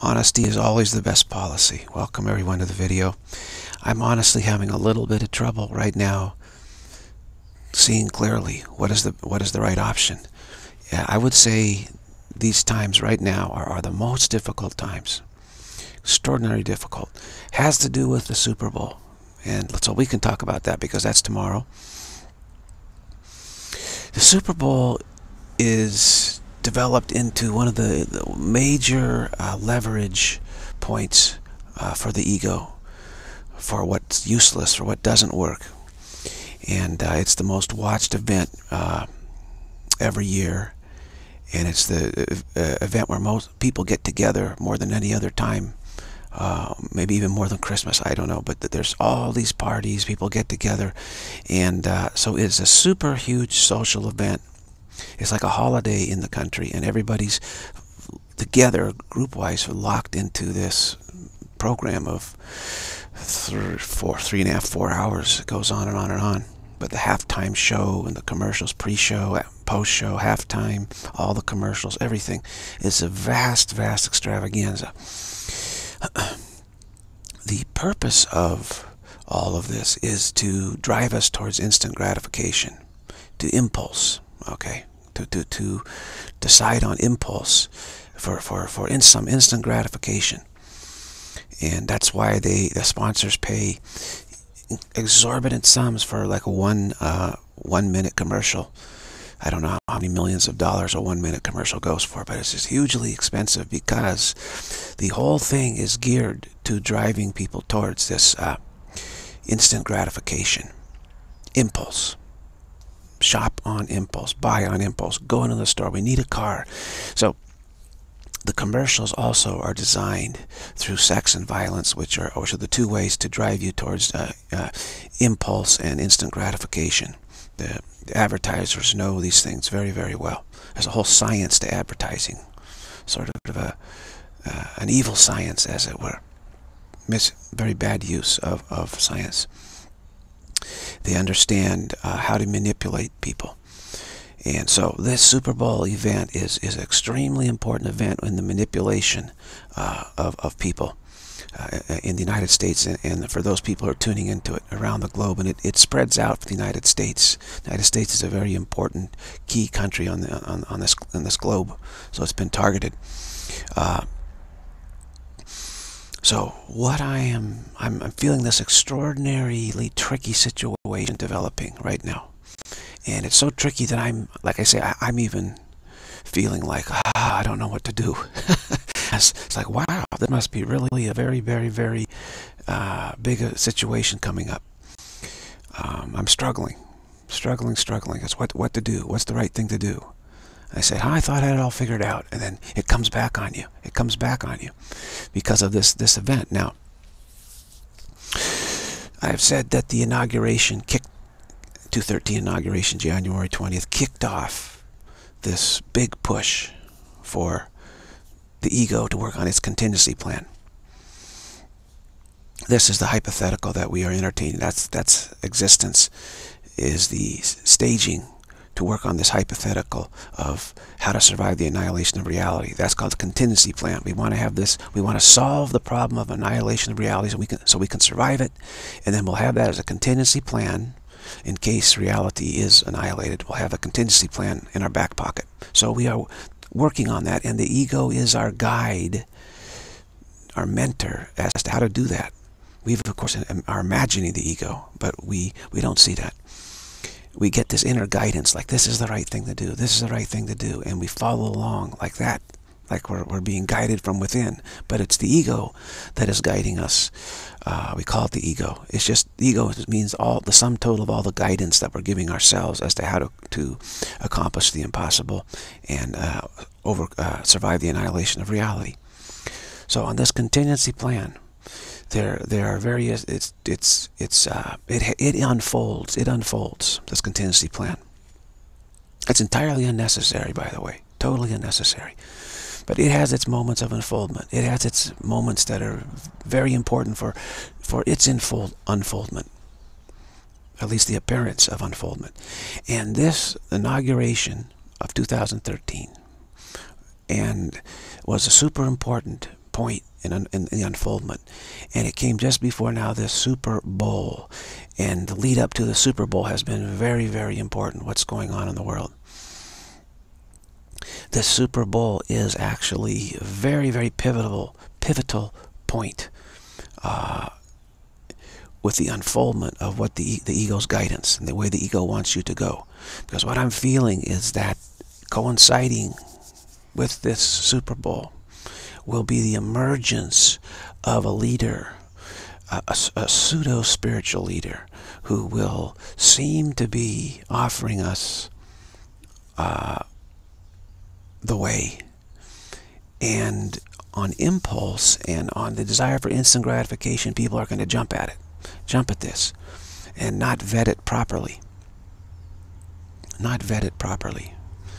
Honesty is always the best policy. Welcome everyone to the video. I'm honestly having a little bit of trouble right now seeing clearly what is the right option. Yeah, I would say these times right now are the most difficult times. Extraordinarily difficult. Has to do with the Super Bowl. And so we can talk about that because that's tomorrow. The Super Bowl is developed into one of the major leverage points for the ego, for what's useless, for what doesn't work. And it's the most watched event every year. And it's the event where most people get together more than any other time. Maybe even more than Christmas, I don't know, but there's all these parties, people get together, and so it's a super huge social event. It's like a holiday in the country, and everybody's together, group-wise, locked into this program of 3.5, 4 hours. It goes on and on and on. But the halftime show and the commercials, pre-show, post-show, halftime, all the commercials, everything. It's a vast, vast extravaganza. The purpose of all of this is to drive us towards instant gratification, to impulse, okay, to decide on impulse for some instant gratification. And that's why the sponsors pay exorbitant sums for like a one-minute commercial. I don't know how many millions of dollars a one-minute commercial goes for, but it's just hugely expensive because the whole thing is geared to driving people towards this instant gratification. Impulse. Shop on impulse. Buy on impulse. Go into the store. We need a car. So the commercials also are designed through sex and violence, which are the two ways to drive you towards impulse and instant gratification. The advertisers know these things very, very well. There's a whole science to advertising, sort of an evil science, as it were. Very bad use of science. They understand how to manipulate people. And so this Super Bowl event is an extremely important event in the manipulation of people in the United States, and for those people who are tuning into it around the globe. And it spreads out for the United States. The United States is a very important key country on this globe, so it's been targeted. So what I'm feeling this extraordinarily tricky situation developing right now. And it's so tricky that like I say, I'm even feeling like, I don't know what to do. It's like, wow, that must be really a very, very, very big situation coming up. I'm struggling. It's what to do. What's the right thing to do? I said, I thought I had it all figured out. And then it comes back on you. It comes back on you because of this event. Now, I've said that the inauguration 213 inauguration, January 20th, kicked off this big push for the ego to work on its contingency plan. This is the hypothetical that we are entertaining. That's existence, is the staging to work on this hypothetical of how to survive the annihilation of reality. That's called the contingency plan. We want to have this. We want to solve the problem of annihilation of reality so we can survive it, and then we'll have that as a contingency plan. In case reality is annihilated, we'll have a contingency plan in our back pocket. So we are working on that, and the ego is our guide, our mentor as to how to do that. We, of course, are imagining the ego, but we don't see that. We get this inner guidance, like this is the right thing to do, this is the right thing to do, and we follow along like that, like we're being guided from within. But it's the ego that is guiding us. We call it the ego. It's just, the ego means the sum total of all the guidance that we're giving ourselves as to how to accomplish the impossible and survive the annihilation of reality. So on this contingency plan, there are various. It unfolds. This contingency plan. It's entirely unnecessary, by the way. Totally unnecessary. But it has its moments of unfoldment. It has its moments that are very important for its unfoldment. At least the appearance of unfoldment. And this inauguration of 2013 was super important point in the unfoldment. And it came just before now this Super Bowl. And the lead up to the Super Bowl has been very, very important. What's going on in the world? This Super Bowl is actually a very, very pivotal point with the unfoldment of what the ego's guidance and the way the ego wants you to go. Because what I'm feeling is that coinciding with this Super Bowl will be the emergence of a leader, a pseudo-spiritual leader, who will seem to be offering us the way. And on impulse and on the desire for instant gratification, people are going to jump at it, jump at this, and not vet it properly. Not vet it properly.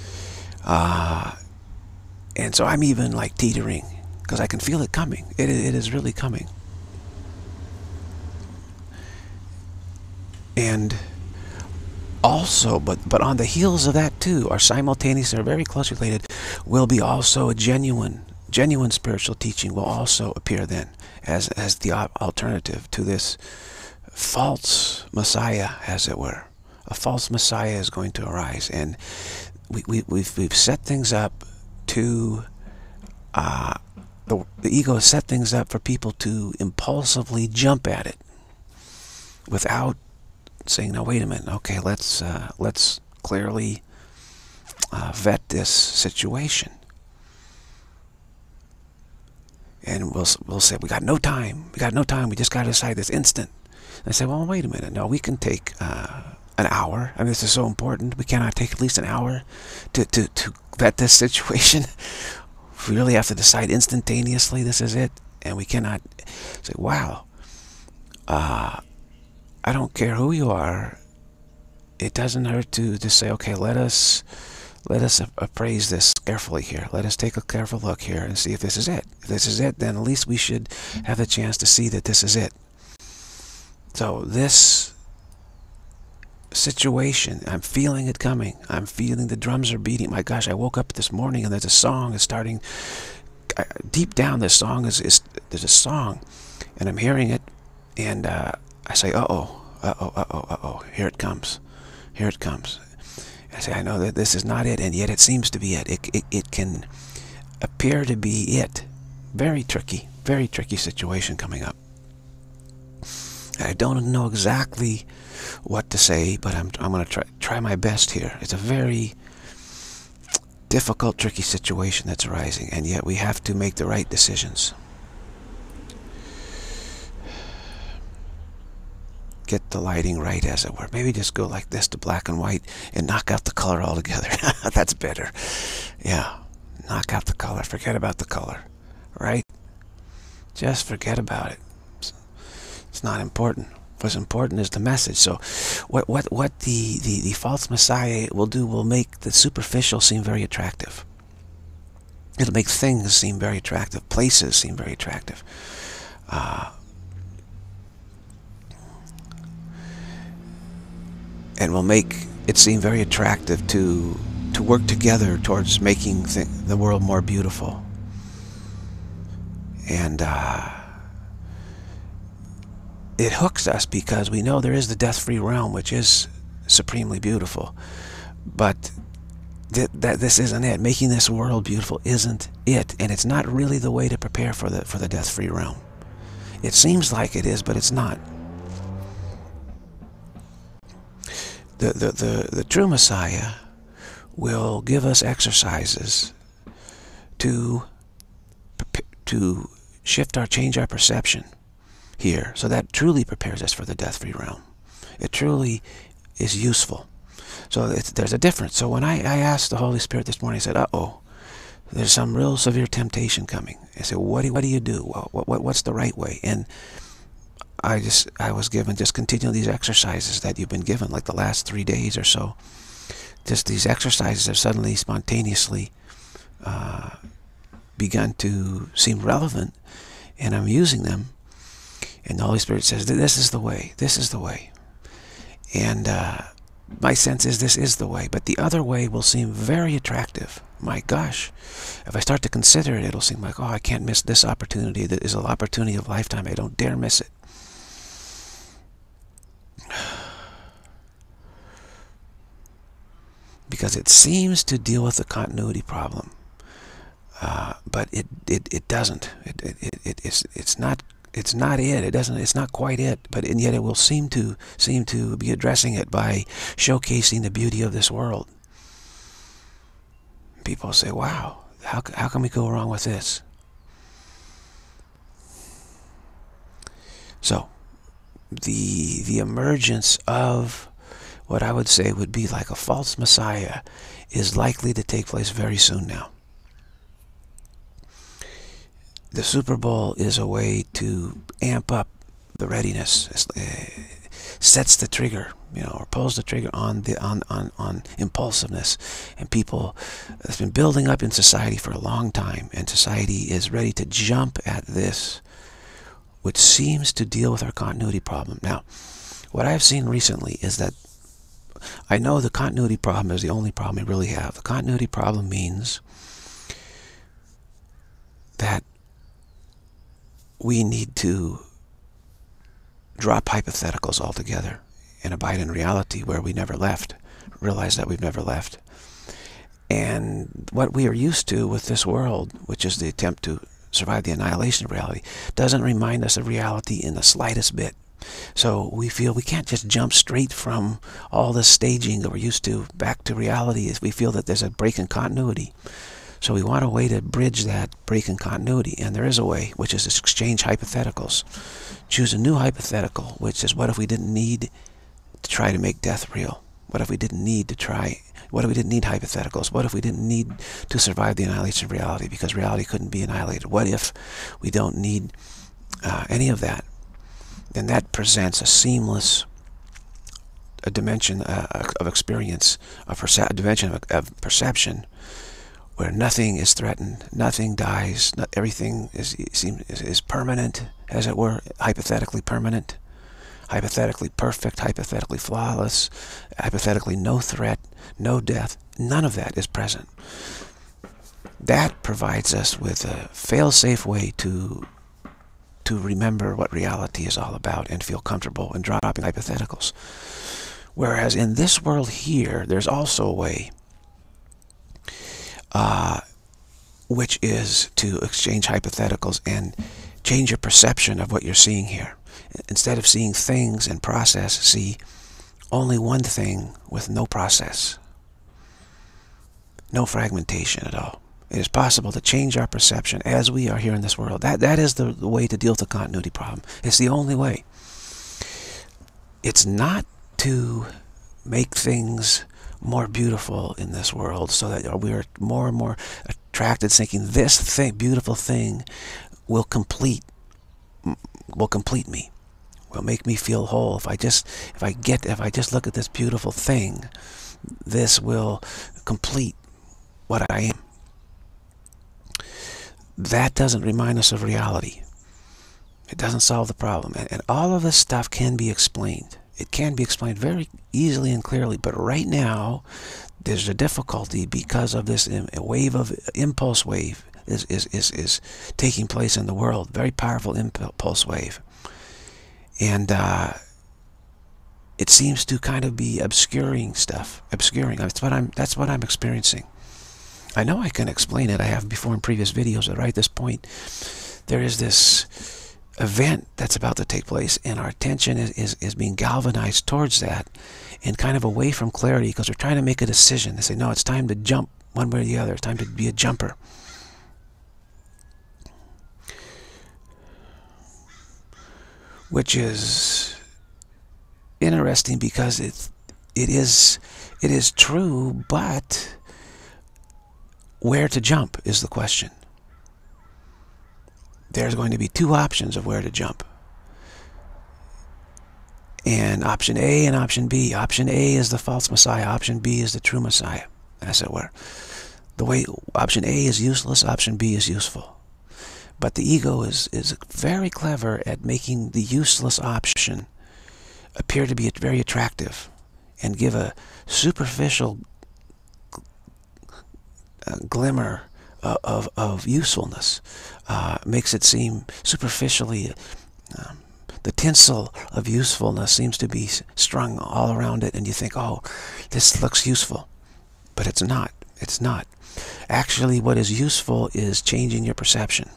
And so I'm even like teetering, because I can feel it coming. It is really coming. And also, but on the heels of that too, are simultaneously, are very closely related, will be also a genuine spiritual teaching will also appear then as the alternative to this false Messiah, as it were. A false Messiah is going to arise, and we've set things up to the ego has set things up for people to impulsively jump at it without saying, "No, wait a minute. Okay, let's clearly vet this situation." And we'll say, "We got no time. We got no time. We just got to decide this instant." And I say, "Well, wait a minute. No, we can take an hour. I mean, this is so important. We cannot take at least an hour to vet this situation. We really have to decide instantaneously. This is it." And we cannot say, "Wow, I don't care who you are. It doesn't hurt to just say, okay, let us appraise this carefully here. Let us take a careful look here and see if this is it. If this is it, then at least we should have the chance to see that this is it." So this situation, I'm feeling it coming. I'm feeling the drums are beating. My gosh, I woke up this morning and there's a song is starting. Deep down, this song there's a song, and I'm hearing it, and I say, uh-oh, here it comes. Here it comes. I say, I know that this is not it, and yet it seems to be it. It can appear to be it. Very tricky situation coming up. I don't know exactly what to say, but I'm going to try my best here. It's a very difficult, tricky situation that's arising, and yet we have to make the right decisions. Get the lighting right, as it were. Maybe just go like this to black and white and knock out the color altogether. That's better. Yeah, knock out the color. Forget about the color, right? Just forget about it. It's not important. What's important is the message. So what the false Messiah will do will make the superficial seem very attractive. It'll make things seem very attractive. Places seem very attractive. And will make it seem very attractive to work together towards making the world more beautiful. And it hooks us because we know there is the death-free realm, which is supremely beautiful. But this isn't it. Making this world beautiful isn't it, and it's not really the way to prepare for the death-free realm. It seems like it is, but it's not. The true Messiah will give us exercises to change our perception here, so that truly prepares us for the death-free realm. It truly is useful. So there's a difference. So when I asked the Holy Spirit this morning, I said, uh-oh, there's some real severe temptation coming. I said, what do you do? What's the right way? And I was given, just continue these exercises that you've been given, like the last 3 days or so. Just these exercises have suddenly spontaneously begun to seem relevant, and I'm using them. And the Holy Spirit says, this is the way, this is the way. And my sense is this is the way, but the other way will seem very attractive. My gosh, if I start to consider it, it'll seem like, oh, I can't miss this opportunity. That is an opportunity of a lifetime. I don't dare miss it. Because it seems to deal with the continuity problem, but it doesn't. It's not. It's not it. It doesn't. It's not quite it. But and yet it will seem to be addressing it by showcasing the beauty of this world. People say, "Wow, how can we go wrong with this?" So, the emergence of what I would say would be like a false messiah is likely to take place very soon now. The Super Bowl is a way to amp up the readiness. Sets the trigger, or pulls the trigger on impulsiveness, and people. It's been building up in society for a long time, and society is ready to jump at this, which seems to deal with our continuity problem. Now, what I've seen recently is that I know the continuity problem is the only problem we really have. The continuity problem means that we need to drop hypotheticals altogether and abide in reality where we never left. Realize that we've never left. And what we are used to with this world, which is the attempt to survive the annihilation of reality, doesn't remind us of reality in the slightest bit. So we feel we can't just jump straight from all this staging that we're used to back to reality. We feel that there's a break in continuity. So we want a way to bridge that break in continuity, and there is a way, which is to exchange hypotheticals. Choose a new hypothetical, which is, what if we didn't need to try to make death real? What if we didn't need to try? What if we didn't need hypotheticals? What if we didn't need to survive the annihilation of reality because reality couldn't be annihilated? What if we don't need any of that? Then that presents a seamless dimension of experience, a dimension of perception, where nothing is threatened, nothing dies, everything is permanent, as it were, hypothetically permanent, hypothetically perfect, hypothetically flawless, hypothetically no threat, no death. None of that is present. That provides us with a fail-safe way to remember what reality is all about and feel comfortable in dropping hypotheticals. Whereas in this world here, there's also a way which is to exchange hypotheticals and change your perception of what you're seeing here. Instead of seeing things and process, see only one thing with no process, no fragmentation at all. It is possible to change our perception as we are here in this world. That is the way to deal with the continuity problem. It's the only way. It's not to make things more beautiful in this world so that we are more and more attracted, thinking this thing, beautiful thing will complete me, will make me feel whole. If I just look at this beautiful thing, this will complete what I am. That doesn't remind us of reality. It doesn't solve the problem. And all of this stuff can be explained. It can be explained very easily and clearly, but right now there's a difficulty because of this impulse wave is taking place in the world. Very powerful impulse wave. And it seems to kind of be obscuring stuff. That's what I'm experiencing. I know I can explain it. I have before in previous videos, but right at this point, there is this event that's about to take place, and our attention is being galvanized towards that and kind of away from clarity because we're trying to make a decision. They say, no, it's time to jump one way or the other. It's time to be a jumper. Which is interesting because it is true, but where to jump is the question. There's going to be two options of where to jump. And option A and option B. Option A is the false messiah. Option B is the true messiah, as it were. The way option A is useless, option B is useful. But the ego is very clever at making the useless option appear to be very attractive and give a superficial glimmer of usefulness. Makes it seem superficially, the tinsel of usefulness seems to be strung all around it, and you think, oh, this looks useful. But it's not. It's not. Actually, what is useful is changing your perception.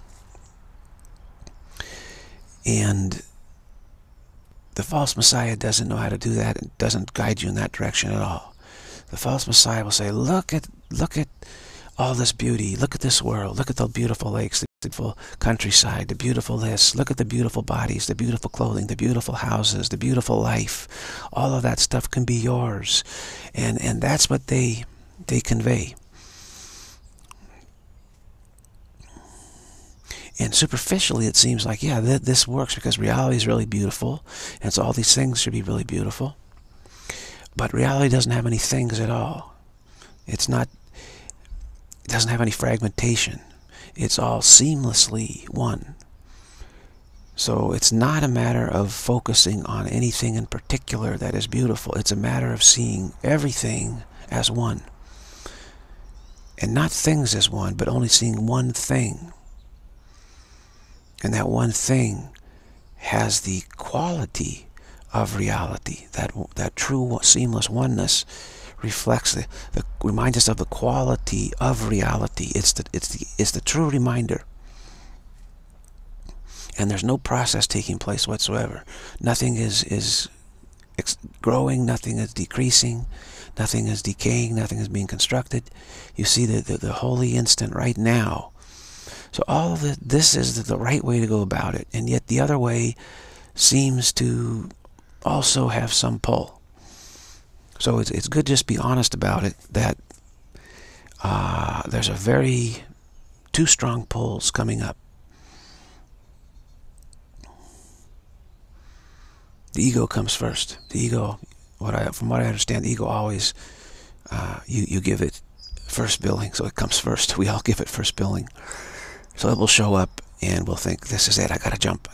And the false Messiah doesn't know how to do that. It doesn't guide you in that direction at all. The false Messiah will say, look at all this beauty. Look at this world. Look at the beautiful lakes, the beautiful countryside, the beautiful this. Look at the beautiful bodies, the beautiful clothing, the beautiful houses, the beautiful life. All of that stuff can be yours. And that's what they convey. And superficially, it seems like, yeah, this works because reality is really beautiful, and so all these things should be really beautiful. But reality doesn't have any things at all. It doesn't have any fragmentation. It's all seamlessly one. So it's not a matter of focusing on anything in particular that is beautiful. It's a matter of seeing everything as one. And not things as one, but only seeing one thing. And that one thing has the quality of reality. That true seamless oneness reflects reminds us of the quality of reality. It's the true reminder. And there's no process taking place whatsoever. Nothing is growing, nothing is decreasing, nothing is decaying, nothing is being constructed. You see the holy instant right now. So all of this is the right way to go about it, and yet the other way seems to also have some pull. So it's good to just be honest about it, that there's two strong pulls coming up. The ego comes first. The ego, from what I understand, the ego always, you give it first billing, so it comes first. We all give it first billing. So it will show up, and we'll think, this is it, I gotta jump.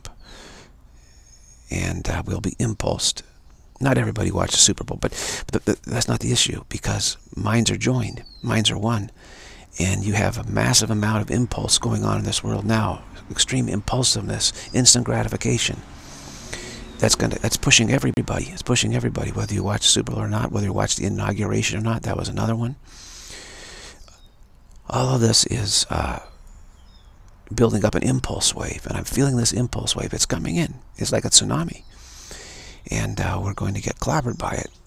And we'll be impulsed. Not everybody watches Super Bowl, but that's not the issue, because minds are joined, minds are one, and you have a massive amount of impulse going on in this world now. Extreme impulsiveness, instant gratification. That's pushing everybody. It's pushing everybody, whether you watch Super Bowl or not, whether you watch the inauguration or not. That was another one. All of this is building up an impulse wave, and I'm feeling this impulse wave. It's coming in. It's like a tsunami, and we're going to get clobbered by it.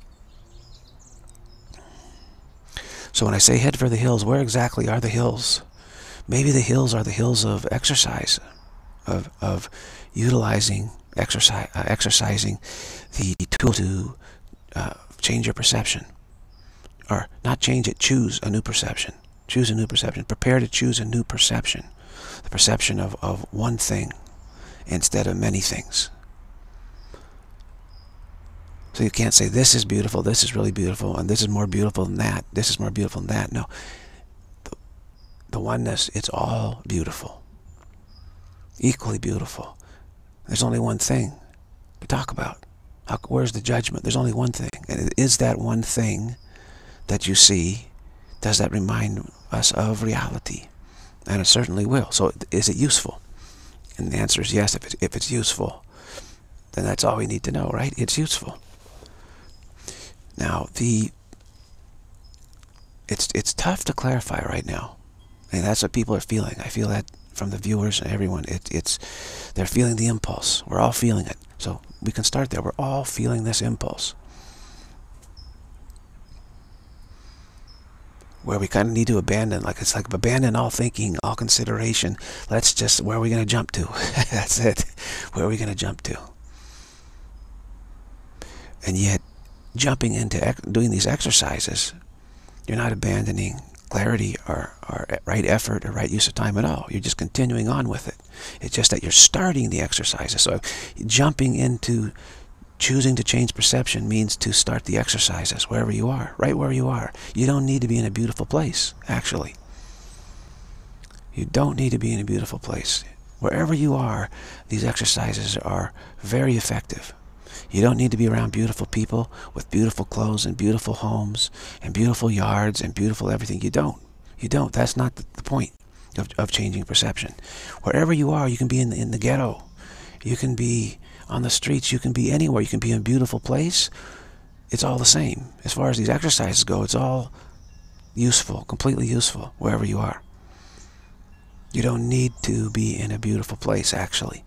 So when I say head for the hills, where exactly are the hills? Maybe the hills are the hills of exercise, of utilizing exercising the tool to change your perception, or not change it, choose a new perception. Choose a new perception. Prepare to choose a new perception. The perception of one thing instead of many things. So you can't say, this is beautiful, this is really beautiful, and this is more beautiful than that, this is more beautiful than that. No. The oneness, it's all beautiful. Equally beautiful. There's only one thing to talk about. Where's the judgment? There's only one thing. And it is that one thing that you see, does that remind us of reality? And it certainly will. So is it useful? And the answer is yes. If it's useful, then that's all we need to know, right? It's useful. Now, it's tough to clarify right now. And that's what people are feeling. I feel that from the viewers and everyone. They're feeling the impulse. We're all feeling it. So we can start there. We're all feeling this impulse, where we kind of need to abandon, it's like abandon all thinking, all consideration. Let's just, where are we going to jump to? That's it. Where are we going to jump to? And yet, jumping into doing these exercises, you're not abandoning clarity or right effort or right use of time at all. You're just continuing on with it. It's just that you're starting the exercises. So jumping into choosing to change perception means to start the exercises wherever you are, right where you are. You don't need to be in a beautiful place, actually. You don't need to be in a beautiful place. Wherever you are, these exercises are very effective. You don't need to be around beautiful people with beautiful clothes and beautiful homes and beautiful yards and beautiful everything. You don't. You don't. That's not the point of changing perception. Wherever you are, you can be in the ghetto. You can be on the streets. You can be anywhere. You can be in a beautiful place. It's all the same. As far as these exercises go, it's all useful, completely useful, wherever you are. You don't need to be in a beautiful place, actually.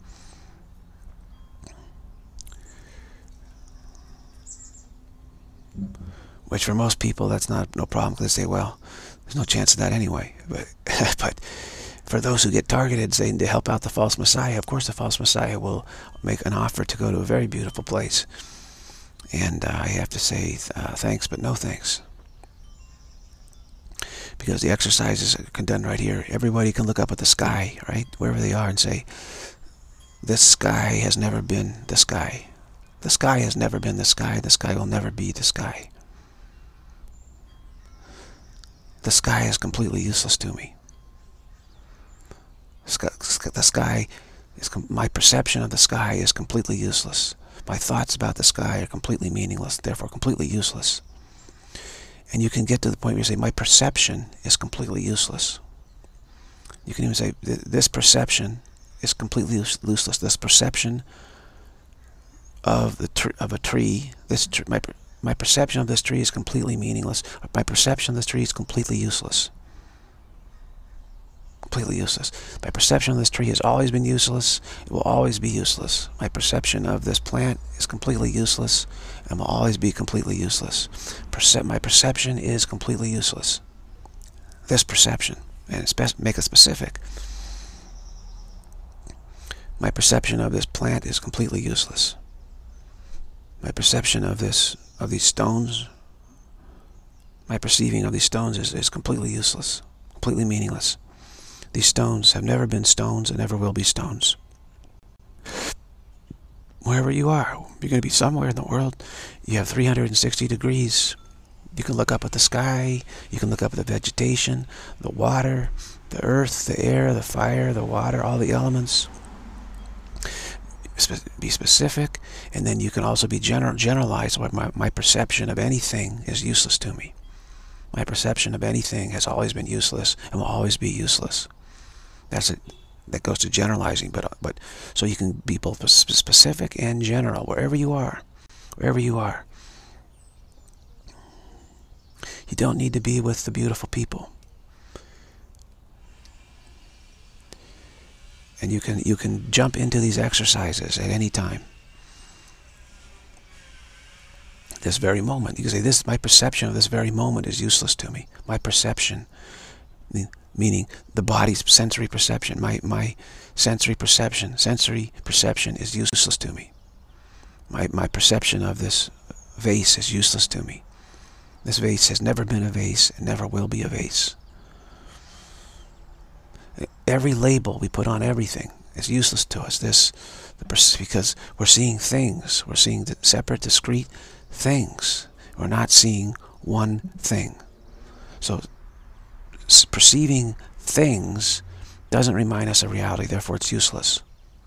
Which for most people, that's no problem, because they say, well, there's no chance of that anyway. But for those who get targeted, saying to help out the false messiah, of course the false messiah will make an offer to go to a very beautiful place. And I have to say thanks, but no thanks. Because the exercises are done right here. Everybody can look up at the sky, right, wherever they are, and say, this sky has never been the sky. The sky has never been the sky. The sky will never be the sky. The sky is completely useless to me. The sky is, my perception of the sky is completely useless. My thoughts about the sky are completely meaningless, therefore completely useless. And you can get to the point where you say, my perception is completely useless. You can even say, this perception is completely useless. This perception of a tree, my perception of this tree is completely meaningless. My perception of this tree is completely useless. Completely useless. My perception of this tree has always been useless. It will always be useless. My perception of this plant is completely useless and will always be completely useless. My perception is completely useless. This perception, and make it specific. My perception of this plant is completely useless. My perception of these stones, my perceiving of these stones is completely useless, completely meaningless. These stones have never been stones and never will be stones. Wherever you are, you're going to be somewhere in the world. You have 360 degrees. You can look up at the sky. You can look up at the vegetation, the water, the earth, the air, the fire, the water, all the elements. Be specific, and then you can also be generalized. My perception of anything is useless to me. My perception of anything has always been useless and will always be useless. That's it. That goes to generalizing, but so you can be both specific and general wherever you are. Wherever you are. You don't need to be with the beautiful people. And you can jump into these exercises at any time. This very moment. You can say, my perception of this very moment is useless to me. My perception, meaning the body's sensory perception. My sensory perception is useless to me. My perception of this vase is useless to me. This vase has never been a vase and never will be a vase. Every label we put on everything is useless to us. Because we're seeing things. We're seeing the separate, discrete things. We're not seeing one thing. So perceiving things doesn't remind us of reality, therefore it's useless.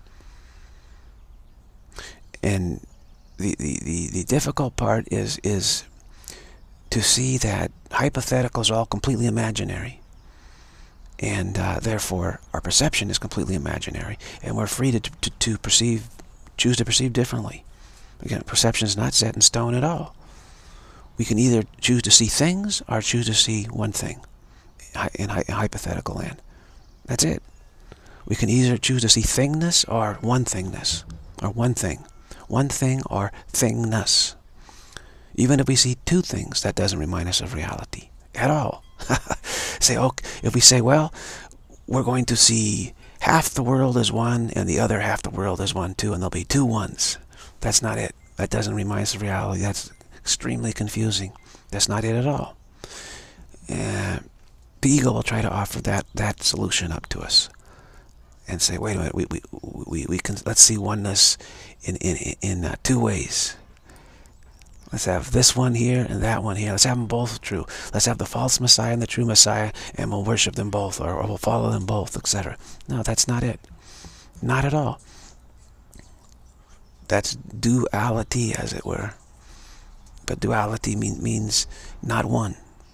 And the difficult part is to see that hypotheticals are all completely imaginary. And therefore our perception is completely imaginary. And we're free to choose to perceive differently. Again, perception is not set in stone at all. We can either choose to see things or choose to see one thing in hypothetical land. That's it. We can either choose to see thingness or one thingness, or one thing. One thing or thingness. Even if we see two things, that doesn't remind us of reality at all. If we say, well, we're going to see half the world as one and the other half the world as one too, and there'll be two ones. That's not it. That doesn't remind us of reality. That's extremely confusing. That's not it at all. The ego will try to offer that solution up to us and say, wait a minute, we can, let's see oneness in two ways. Let's have this one here and that one here. Let's have them both true. Let's have the false Messiah and the true Messiah, and we'll worship them both, or we'll follow them both, etc. No, that's not it. Not at all. That's duality, as it were. But duality means not one.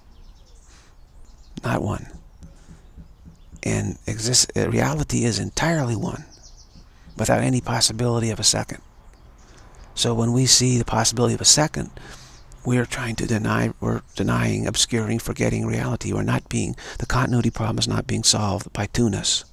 Not one. And reality is entirely one, without any possibility of a second. So when we see the possibility of a second, we're denying, obscuring, forgetting reality. The continuity problem is not being solved by two-ness.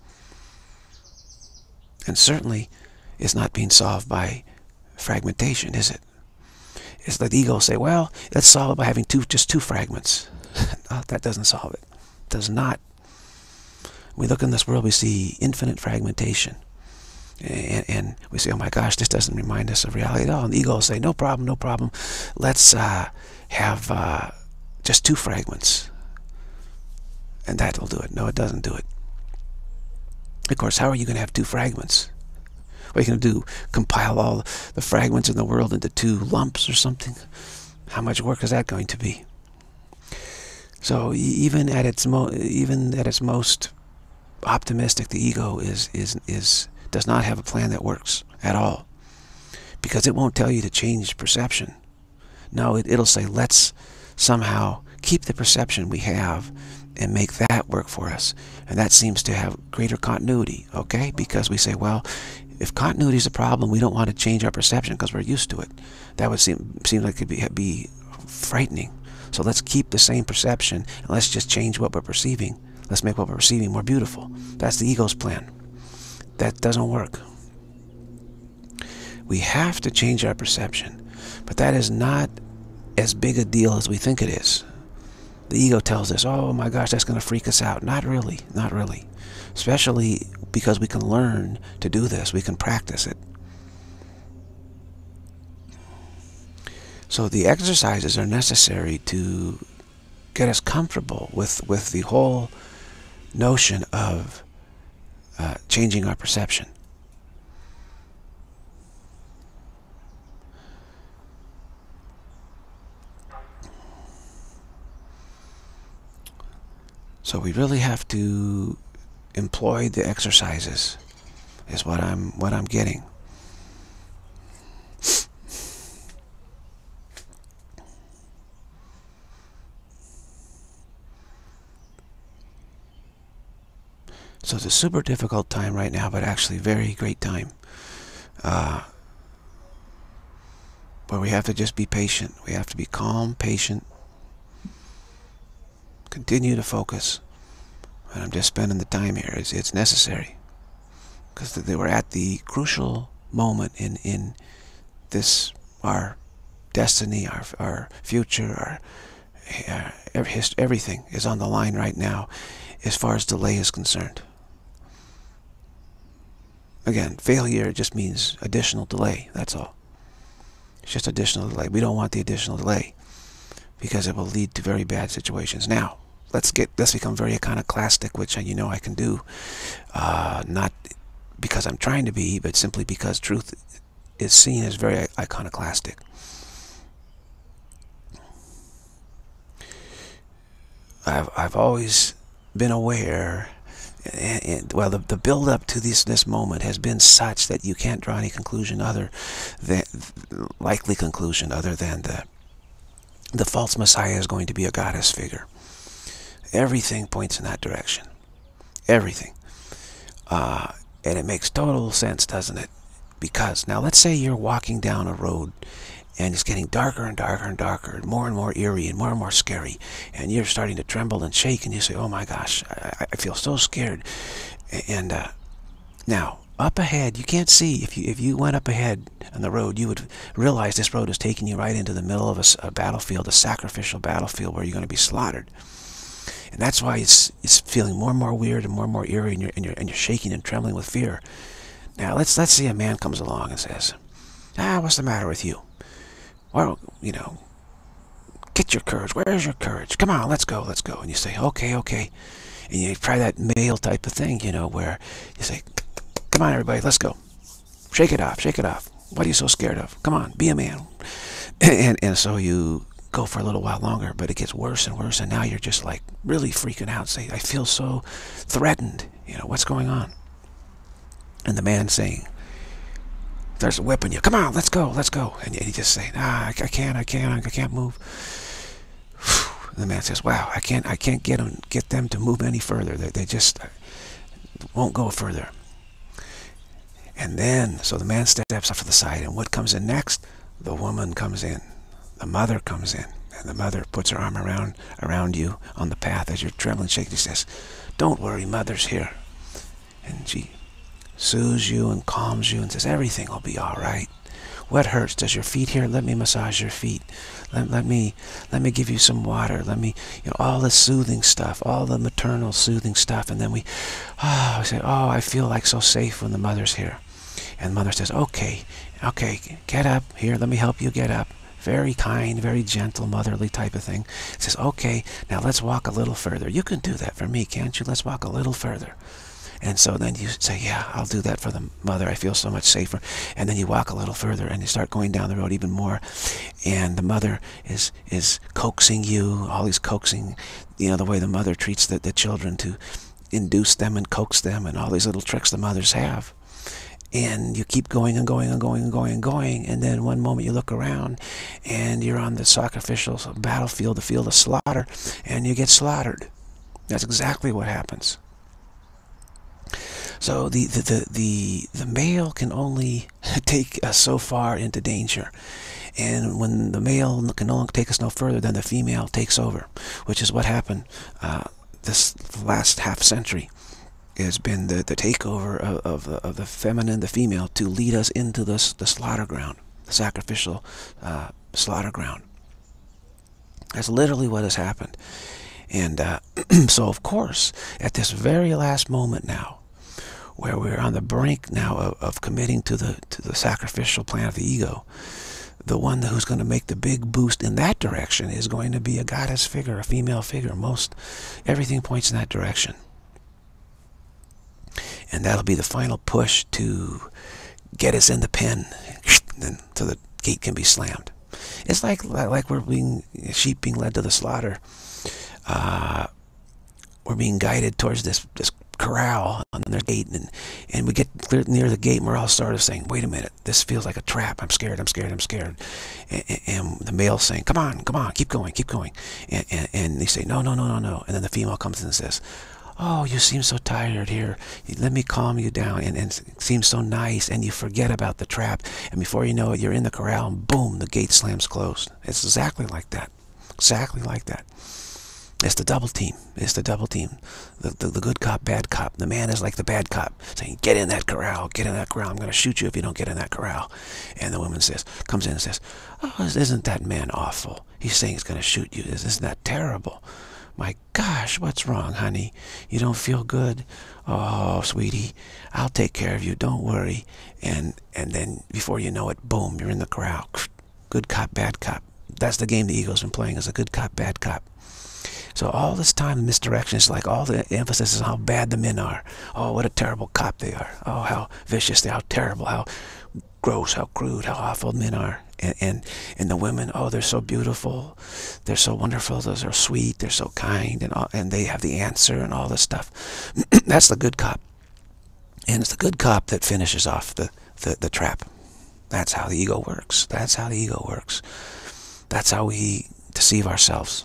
And certainly it's not being solved by fragmentation, is it? It's like the ego say, well, let's solve it by having just two fragments. That doesn't solve it. It does not. We look in this world, we see infinite fragmentation. And we say, oh my gosh, this doesn't remind us of reality at all. And the ego will say, no problem, no problem. Let's have just two fragments. And that'll do it. No, it doesn't do it. Of course, how are you going to have two fragments? What are you going to do? Compile all the fragments in the world into two lumps or something? How much work is that going to be? So even at its most optimistic, the ego does not have a plan that works at all, because it won't tell you to change perception. No, it'll say, let's somehow keep the perception we have and make that work for us. And that seems to have greater continuity, okay? Because we say, well, if continuity is a problem, we don't want to change our perception because we're used to it. That would seem like it could be frightening. So let's keep the same perception and let's just change what we're perceiving. Let's make what we're receiving more beautiful. That's the ego's plan. That doesn't work. We have to change our perception, but that is not as big a deal as we think it is. The ego tells us, oh my gosh, that's going to freak us out. Not really, not really. Especially because we can learn to do this. We can practice it. So the exercises are necessary to get us comfortable with the whole notion of changing our perception. So we really have to employ the exercises, is what I'm getting. So it's a super difficult time right now, but actually very great time. Where we have to just be patient. We have to be calm, patient. Continue to focus. And I'm just spending the time here. It's necessary. Because they were at the crucial moment in this, our destiny, our future, everything is on the line right now as far as delay is concerned. Again, failure just means additional delay, that's all. It's just additional delay. We don't want the additional delay because it will lead to very bad situations. Now, let's become very iconoclastic, which you know I can do. Not because I'm trying to be, but simply because truth is seen as very iconoclastic. I've always been aware, well, the build-up to this moment has been such that you can't draw any conclusion likely conclusion other than the false Messiah is going to be a goddess figure. Everything points in that direction. Everything. And it makes total sense, doesn't it? Because, now let's say you're walking down a road and it's getting darker and darker and darker, and more eerie and more scary, and you're starting to tremble and shake, and you say, oh my gosh, I feel so scared. And now, up ahead, you can't see. If you went up ahead on the road, you would realize this road is taking you right into the middle of a battlefield, a sacrificial battlefield where you're going to be slaughtered. And that's why it's feeling more and more weird and more eerie, and you're shaking and trembling with fear. Now, let's see a man comes along and says, what's the matter with you? Well, you know, get your courage. Where's your courage? Come on, let's go. And you say, okay. And you try that male type of thing, you know, where you say, come on, everybody, let's go. Shake it off. What are you so scared of? Come on, be a man. And so you go for a little while longer, but it gets worse and worse, and now you're just like really freaking out. Say, I feel so threatened. You know, what's going on? And the man saying, starts whipping you. Come on, let's go, let's go. And you just say, ah, I can't move. And the man says, wow, I can't get them to move any further. They just won't go further. And then, so the man steps off to the side, and what comes in next? The woman comes in. The mother comes in. And the mother puts her arm around you on the path as you're trembling, shaking. She says, don't worry, Mother's here. And she soothes you and calms you and says, everything will be all right. What hurts? Does your feet hurt? Let me massage your feet. Let me give you some water. Let me, all the soothing stuff, all the maternal soothing stuff. And then we say, oh, I feel like so safe when the mother's here. And the mother says, okay, get up. Here, let me help you get up. Very kind, very gentle, motherly type of thing. Says, okay, now let's walk a little further. You can do that for me, can't you? Let's walk a little further. And so then you say, yeah, I'll do that for the mother. I feel so much safer. And then you walk a little further and you start going down the road even more. And the mother is coaxing you, always coaxing, the way the mother treats the children to induce them and coax them, and all these little tricks the mothers have. And you keep going and going and going and going and going. And then one moment you look around and you're on the sacrificial battlefield, the field of slaughter, and you get slaughtered. That's exactly what happens. So the male can only take us so far into danger. And when the male can only take us no further, then the female takes over, which is what happened this last half century. Has been the takeover of the feminine, the female, to lead us into the slaughter ground, the sacrificial slaughter ground. That's literally what has happened. And so, of course, at this very last moment now, where we're on the brink now of committing to the sacrificial plan of the ego, the one who's going to make the big boost in that direction is going to be a goddess figure, a female figure. Everything points in that direction. And that'll be the final push to get us in the pen, and so the gate can be slammed. It's like we're sheep being led to the slaughter. We're being guided towards this corral on their gate, and we get near the gate, and we're all sort of saying, wait a minute, this feels like a trap. I'm scared. And the male's saying, come on, keep going. And they say, no. And then the female comes in and says, oh, you seem so tired here. Let me calm you down. And it seems so nice, and you forget about the trap. And before you know it, you're in the corral, and boom, the gate slams closed. It's exactly like that. Exactly like that. It's the double team. The good cop, bad cop. The man is like the bad cop, saying, get in that corral. I'm going to shoot you if you don't get in that corral. And the woman comes in and says, oh, isn't that man awful? He's saying he's going to shoot you. Isn't that terrible? My gosh, what's wrong, honey? You don't feel good? Oh, sweetie, I'll take care of you. Don't worry. And then before you know it, boom, you're in the corral. Good cop, bad cop. That's the game the ego's been playing, is a good cop, bad cop. So all this time, the misdirection is like all the emphasis is on how bad the men are. Oh, what a terrible cop they are. Oh, how vicious they are. How terrible, how gross, how crude, how awful men are. And the women, oh, they're so beautiful, they're so wonderful, they're so sweet, they're so kind, and they have the answer and all this stuff. That's the good cop. And it's the good cop that finishes off the trap. That's how the ego works. That's how the ego works. That's how we deceive ourselves.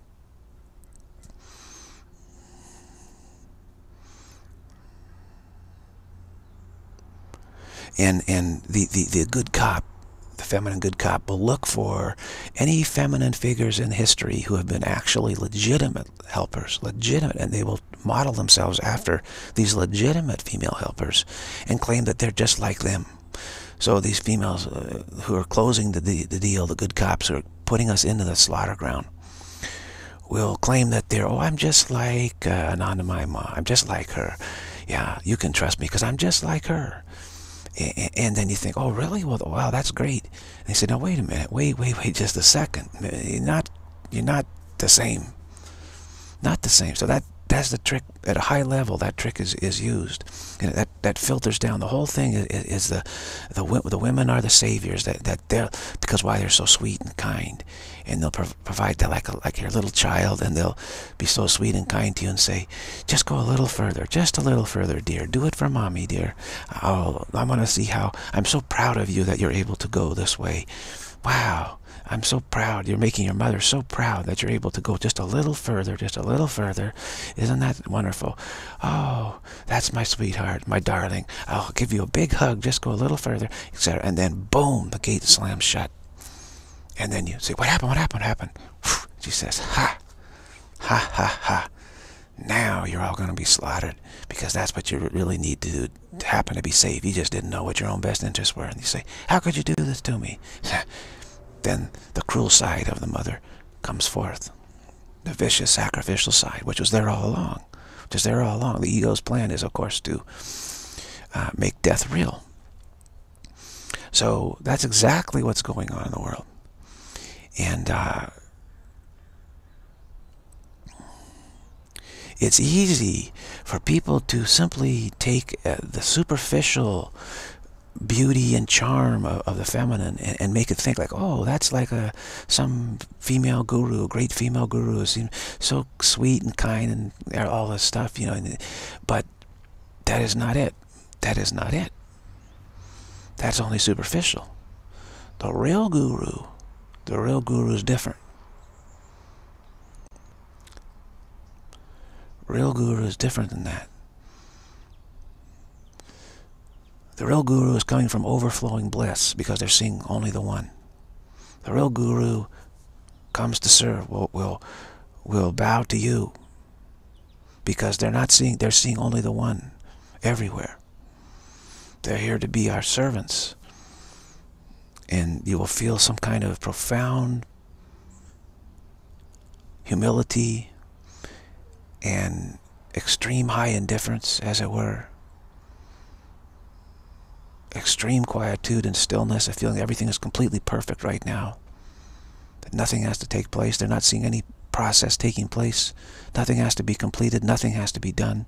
And the good cop, the feminine good cop, will look for any feminine figures in history who have been actually legitimate helpers, and they will model themselves after these legitimate female helpers and claim that they're just like them. So these females who are closing the deal, the good cops who are putting us into the slaughter ground, will claim that I'm just like Ananda Maima. I'm just like her. Yeah, you can trust me because I'm just like her. And then you think, oh, really? Well, wow, that's great. And they say, no, wait a minute. Wait just a second. You're not the same. Not the same. So that That's the trick. At a high level, that trick is used, and that filters down. The whole thing is the women are the saviors. That they're, because why, they're so sweet and kind, and they'll provide that like your little child, and they'll be so sweet and kind to you and say, just go a little further, just a little further, dear. Do it for mommy, dear. Oh, I want to see how. I'm so proud of you that you're able to go this way. Wow. I'm so proud. You're making your mother so proud that you're able to go just a little further, just a little further. Isn't that wonderful? Oh, that's my sweetheart, my darling. I'll give you a big hug. Just go a little further, etc. And then, boom, the gate slams shut. And then you say, what happened? What happened? What happened? She says, ha, ha, ha, ha. Now you're all going to be slaughtered, because that's what you really need to do to happen to be safe. You just didn't know what your own best interests were. And you say, how could you do this to me? Then the cruel side of the mother comes forth. The vicious, sacrificial side, which was there all along. The ego's plan is, of course, to make death real. So that's exactly what's going on in the world. And it's easy for people to simply take the superficial beauty and charm of the feminine and make it think like, oh, that's like some female guru, a great female guru who seems so sweet and kind and all this stuff, you know. But that is not it. That is not it. That's only superficial. The real guru is different. Real guru is different than that. The real guru is coming from overflowing bliss, because they're seeing only the one. The real guru comes to serve, will bow to you, because they're seeing only the one everywhere. They're here to be our servants. And you will feel some kind of profound humility and extreme high indifference, as it were. Extreme quietude and stillness, a feeling everything is completely perfect right now, that nothing has to take place. They're not seeing any process taking place. Nothing has to be completed. Nothing has to be done.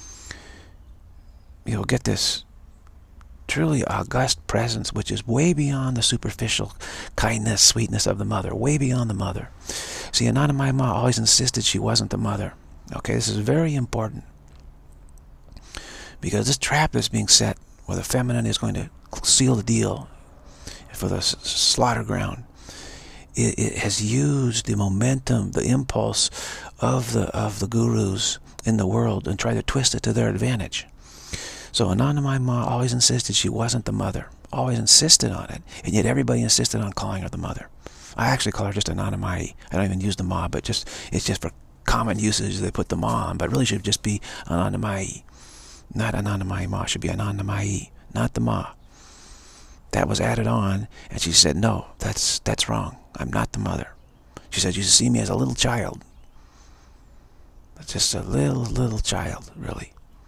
You'll get this truly august presence, which is way beyond the superficial kindness, sweetness of the mother, way beyond the mother. See, Anandamayi Ma always insisted she wasn't the mother. Okay, this is very important, because this trap is being set where the feminine is going to seal the deal for the slaughter ground. It has used the momentum, the impulse of the gurus in the world, and tried to twist it to their advantage. So Anandamayi Ma always insisted she wasn't the mother, always insisted on it, and yet everybody insisted on calling her the mother. I actually call her just Anandamayi. I don't even use the Ma, but it's just for common usage they put the Ma on, but it really should just be Anandamayi. Not Anandamayi Ma, should be Anandamayi, not the Ma. That was added on, and she said, no, that's wrong. I'm not the mother. She said, you should see me as a little child. Just a little child, really.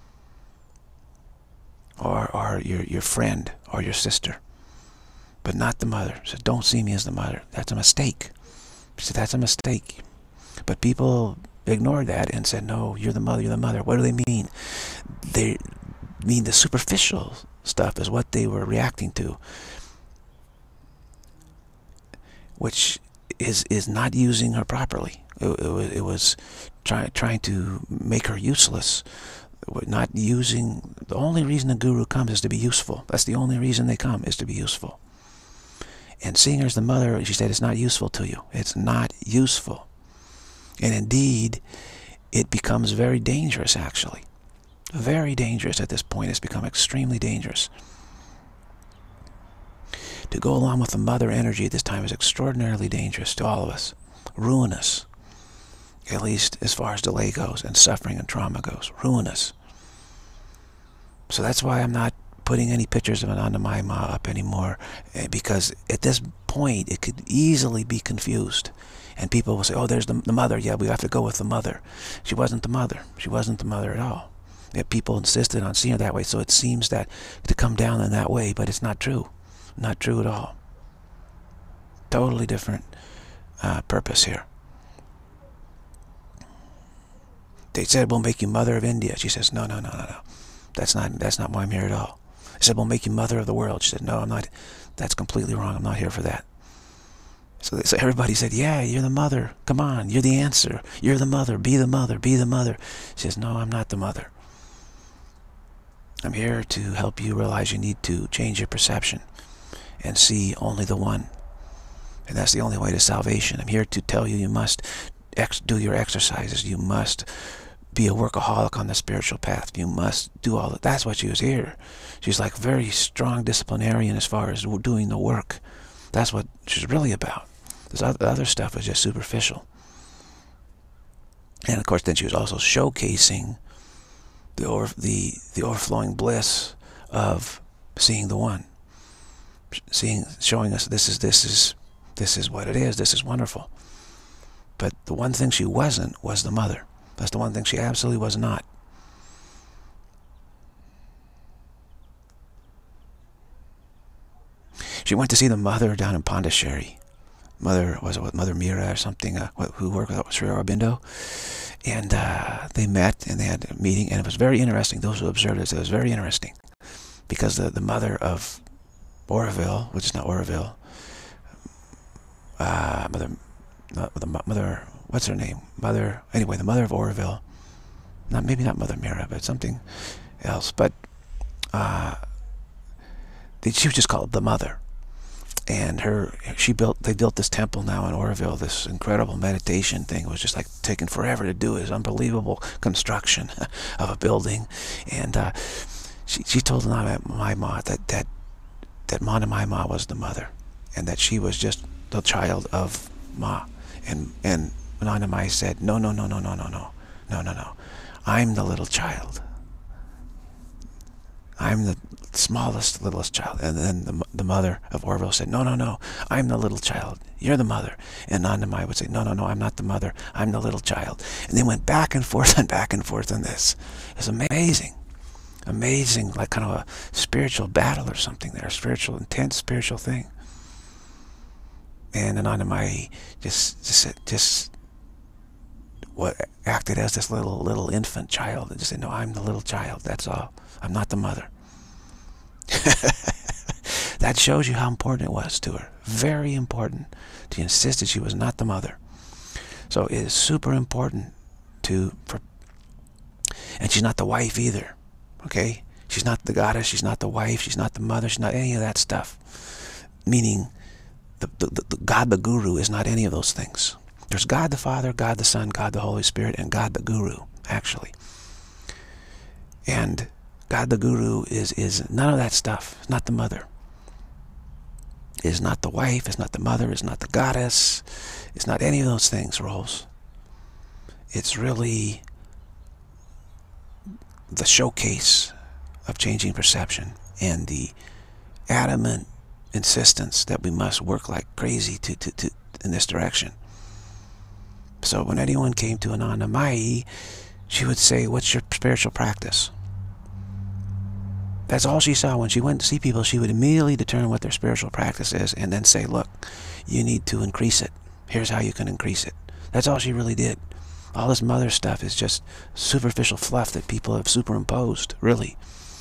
Or your friend, or your sister. But not the mother. She said, don't see me as the mother. That's a mistake. She said, that's a mistake. But people ignored that and said, no, you're the mother, you're the mother. What do they mean? They mean the superficial stuff is what they were reacting to, which is not using her properly. It was trying to make her useless. Not using. The only reason a guru comes is to be useful. That's the only reason they come, is to be useful. And seeing her as the mother, she said, it's not useful to you. It's not useful. And indeed, it becomes very dangerous, actually. Very dangerous at this point. It's become extremely dangerous. To go along with the mother energy at this time is extraordinarily dangerous to all of us. Ruinous. At least as far as delay goes, and suffering and trauma goes. Ruinous. So that's why I'm not putting any pictures of Anandamayi Ma up anymore, because at this point it could easily be confused. And people will say, oh, there's the mother. Yeah, we have to go with the mother. She wasn't the mother. She wasn't the mother at all. Yet people insisted on seeing her that way, so it seems that to come down in that way, but it's not true. Not true at all. Totally different purpose here. They said we'll make you mother of India. She says, no, no, no, no, no. That's not why I'm here at all. They said we'll make you mother of the world. She said, no, I'm not. That's completely wrong. I'm not here for that. So everybody said, yeah, you're the mother. Come on, you're the answer. You're the mother. Be the mother. Be the mother. She says, no, I'm not the mother. I'm here to help you realize you need to change your perception and see only the one. And that's the only way to salvation. I'm here to tell you you must do your exercises. You must be a workaholic on the spiritual path. You must do all that. That's what she was here. She's like very strong disciplinarian as far as doing the work. That's what she's really about. This other stuff was just superficial. And of course then she was also showcasing the overflowing bliss of seeing the one. Showing us this is what it is. This is wonderful. But the one thing she wasn't was the mother. That's the one thing she absolutely was not. She went to see the mother down in Pondicherry. Mother, was it what, Mother Mira or something, who worked with Sri Aurobindo? And they met and they had a meeting, and it was very interesting. Those who observed it, it was very interesting. Because the mother of Oroville, which is not Oroville, mother, what's her name? Anyway, the mother of Oroville, maybe not Mother Mira, but something else. But she was just called the mother. And they built this temple now in Oroville, this incredible meditation thing. It was just like taking forever to do. It was unbelievable construction of a building. And she told Nana Mai that Mana Mai Ma was the mother, and that she was just the child of Ma. And Nana Mai said, no, no, no, no, no, no, no, no, no, no. I'm the little child. I'm the smallest, littlest child. And then the mother of Oroville said, no, no, no, I'm the little child. You're the mother. And Nana Mai would say, no, no, no, I'm not the mother. I'm the little child. And they went back and forth and back and forth on this. It's amazing. Amazing, like kind of a spiritual battle or something there, a intense spiritual thing. And Nana Mai just what acted as this little infant child and just said, no, I'm the little child, that's all. I'm not the mother. That shows you how important it was to her. Very important. She insisted she was not the mother. So it is super important and she's not the wife either. Okay? She's not the goddess, she's not the wife, she's not the mother, she's not any of that stuff. Meaning, the God the Guru is not any of those things. There's God the Father, God the Son, God the Holy Spirit, and God the Guru, actually. And God the Guru is none of that stuff. It's not the mother. It's not the wife, it's not the mother, it's not the goddess. It's not any of those things, Rose. It's really the showcase of changing perception and the adamant insistence that we must work like crazy to in this direction. So when anyone came to Ananda Mai, she would say, what's your spiritual practice? That's all she saw. When she went to see people, she would immediately determine what their spiritual practice is and then say, look, you need to increase it. Here's how you can increase it. That's all she really did. All this mother stuff is just superficial fluff that people have superimposed, really.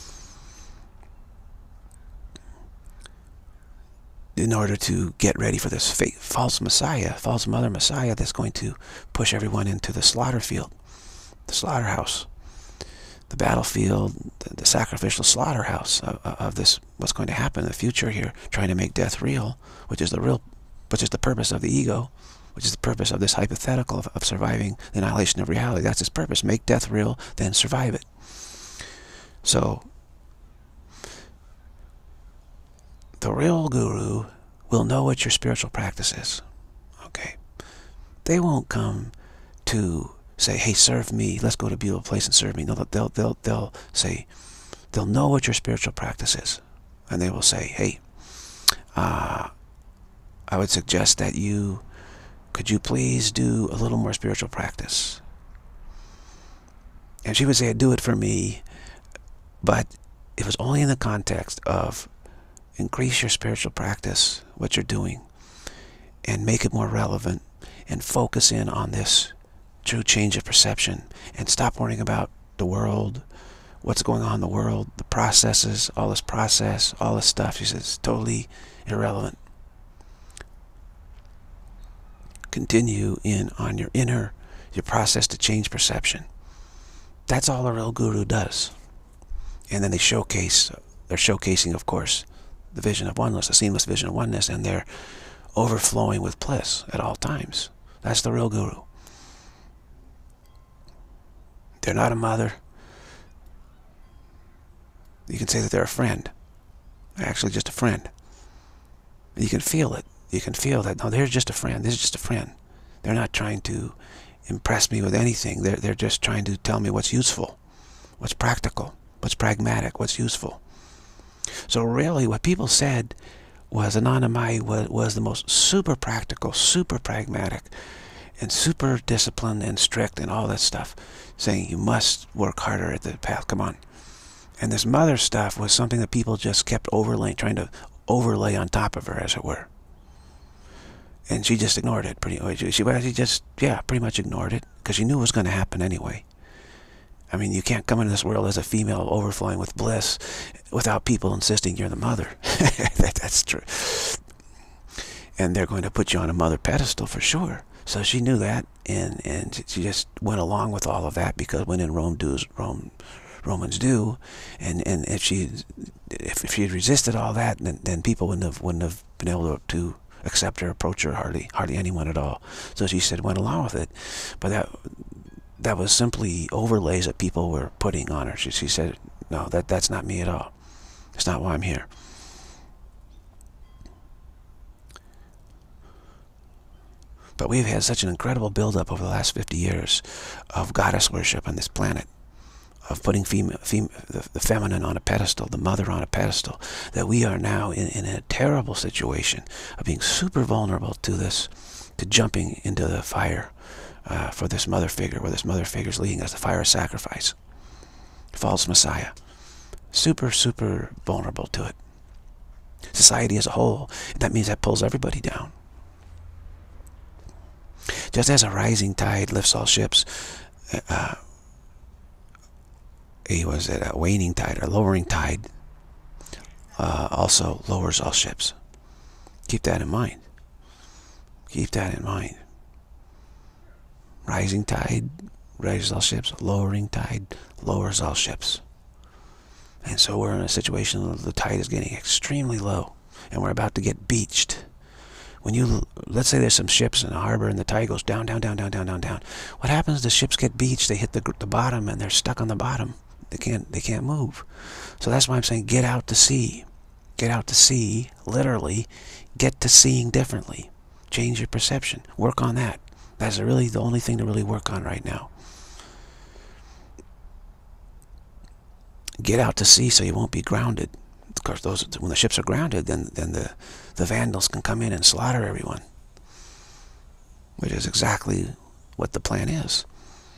In order to get ready for this false Messiah, false Mother Messiah that's going to push everyone into the slaughter field, the slaughterhouse, the battlefield, the sacrificial slaughterhouse of this, what's going to happen in the future here, trying to make death real, which is the purpose of the ego, which is the purpose of this hypothetical of surviving the annihilation of reality. That's its purpose. Make death real, then survive it. So, the real guru will know what your spiritual practice is. Okay? They won't come to say, hey, serve me. Let's go to a beautiful place and serve me. No, they'll say, they'll know what your spiritual practice is. And they will say, hey, I would suggest that could you please do a little more spiritual practice? And she would say, do it for me, but it was only in the context of increase your spiritual practice, what you're doing, and make it more relevant, and focus in on this true change of perception and stop worrying about the world, what's going on in the world, the processes, all this process, all this stuff. She says it's totally irrelevant. Continue in on your process to change perception. That's all a real guru does. And then they're showcasing, of course, the vision of oneness, the seamless vision of oneness, and they're overflowing with bliss at all times. That's the real guru. They're not a mother. You can say that they're a friend. They're actually just a friend. You can feel it. You can feel that, no, they're just a friend. This is just a friend. They're not trying to impress me with anything. They're just trying to tell me what's useful, what's practical, what's pragmatic, what's useful. So really what people said was Anandamayi was the most super practical, super pragmatic, and super disciplined and strict and all that stuff, saying you must work harder at the path, come on. And this mother stuff was something that people just kept overlaying, trying to overlay on top of her, as it were. And she just ignored it pretty much. She just, yeah, pretty much ignored it, because she knew it was going to happen anyway. I mean, you can't come into this world as a female overflowing with bliss without people insisting you're the mother. That's true. And they're going to put you on a mother pedestal for sure. So she knew that, and she just went along with all of that, because when in Rome, do as Romans do. And if she had resisted all that, then people wouldn't have been able to accept her, approach her, hardly anyone at all. So she said, went along with it. But that was simply overlays that people were putting on her. She said, no, that's not me at all. That's not why I'm here. But we've had such an incredible build-up over the last 50 years of goddess worship on this planet, of putting the feminine on a pedestal, the mother on a pedestal, that we are now in a terrible situation of being super vulnerable to this, to jumping into the fire for this mother figure, where this mother figure is leading us, the fire of sacrifice, false messiah. Super, super vulnerable to it. Society as a whole, that means that pulls everybody down. Just as a rising tide lifts all ships, a waning tide or lowering tide also lowers all ships. Keep that in mind. Keep that in mind. Rising tide raises all ships. Lowering tide lowers all ships. And so we're in a situation where the tide is getting extremely low, and we're about to get beached. When let's say there's some ships in a harbor and the tide goes down, down, down, down, down, down, down. What happens? The ships get beached. They hit the bottom, and they're stuck on the bottom. They can't move. So that's why I'm saying get out to sea. Get out to sea, literally. Get to seeing differently. Change your perception. Work on that. That's really the only thing to really work on right now. Get out to sea so you won't be grounded. Of course, when the ships are grounded, then the vandals can come in and slaughter everyone, which is exactly what the plan is.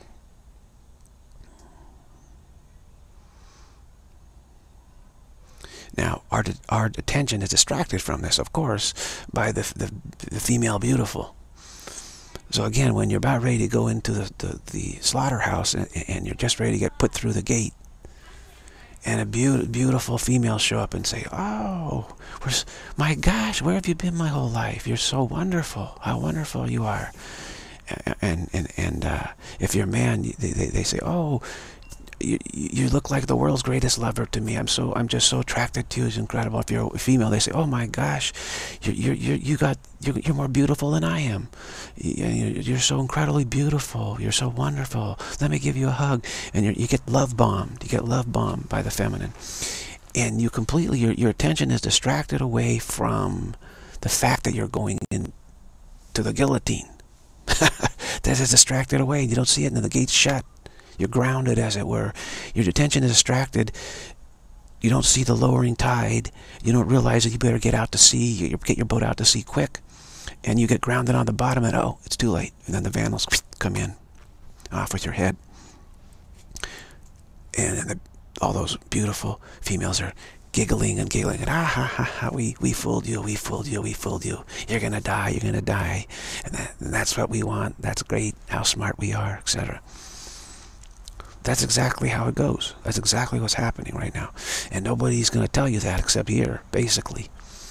Now, our attention is distracted from this, of course, by the female beautiful. So again, when you're about ready to go into the slaughterhouse and you're just ready to get put through the gate, and a beautiful female show up and say, oh, my gosh, where have you been my whole life? You're so wonderful. How wonderful you are. And if you're a man, they say, oh, you look like the world's greatest lover to me. I'm just so attracted to you. It's incredible. If you're a female, they say, oh my gosh, you're more beautiful than I am. You're so incredibly beautiful. You're so wonderful. Let me give you a hug. And you get love bombed. You get love bombed by the feminine, and you completely your attention is distracted away from the fact that you're going into the guillotine. That is distracted away. You don't see it, and the gate's shut. You're grounded, as it were. Your attention is distracted. You don't see the lowering tide. You don't realize that you better get out to sea. You get your boat out to sea quick. And you get grounded on the bottom, and oh, it's too late. And then the vandals come in, off with your head. And all those beautiful females are giggling and giggling, and ha ha ha, we fooled you, we fooled you, we fooled you. You're gonna die, you're gonna die, and that's what we want. That's great. How smart we are, etc. That's exactly how it goes. That's exactly what's happening right now, and nobody's gonna tell you that except here, basically,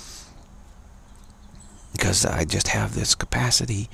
because I just have this capacity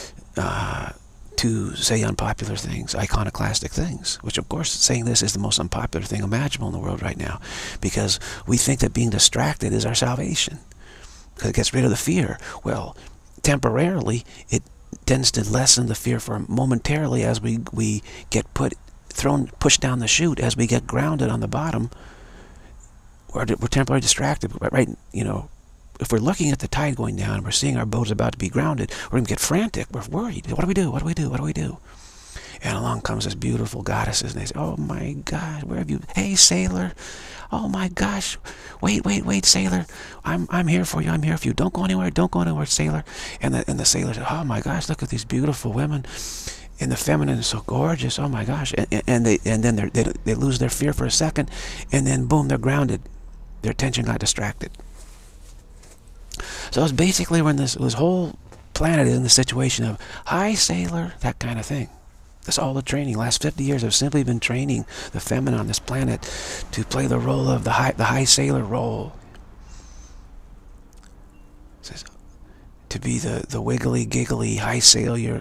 to say unpopular things, iconoclastic things, which of course saying this is the most unpopular thing imaginable in the world right now, because we think that being distracted is our salvation, because it gets rid of the fear. Well, temporarily it tends to lessen the fear for momentarily as we get pushed down the chute, as we get grounded on the bottom. We're temporarily distracted, right? You know, if we're looking at the tide going down and we're seeing our boat is about to be grounded, we're going to get frantic. We're worried. What do we do? What do we do? What do we do? And along comes this beautiful goddesses, and they say, oh my God, where have you? Hey, sailor. Oh my gosh. Wait, sailor. I'm here for you. I'm here for you. Don't go anywhere. Don't go anywhere, sailor. And the sailor said, oh my gosh, look at these beautiful women. And the feminine is so gorgeous. Oh my gosh. And then they lose their fear for a second, and then boom, they're grounded. Their attention got distracted. So it's basically when this whole planet is in the situation of, hi sailor, that kind of thing. That's all the training. Last 50 years I've simply been training the feminine on this planet to play the role of the high sailor role. It says, to be the wiggly giggly sailor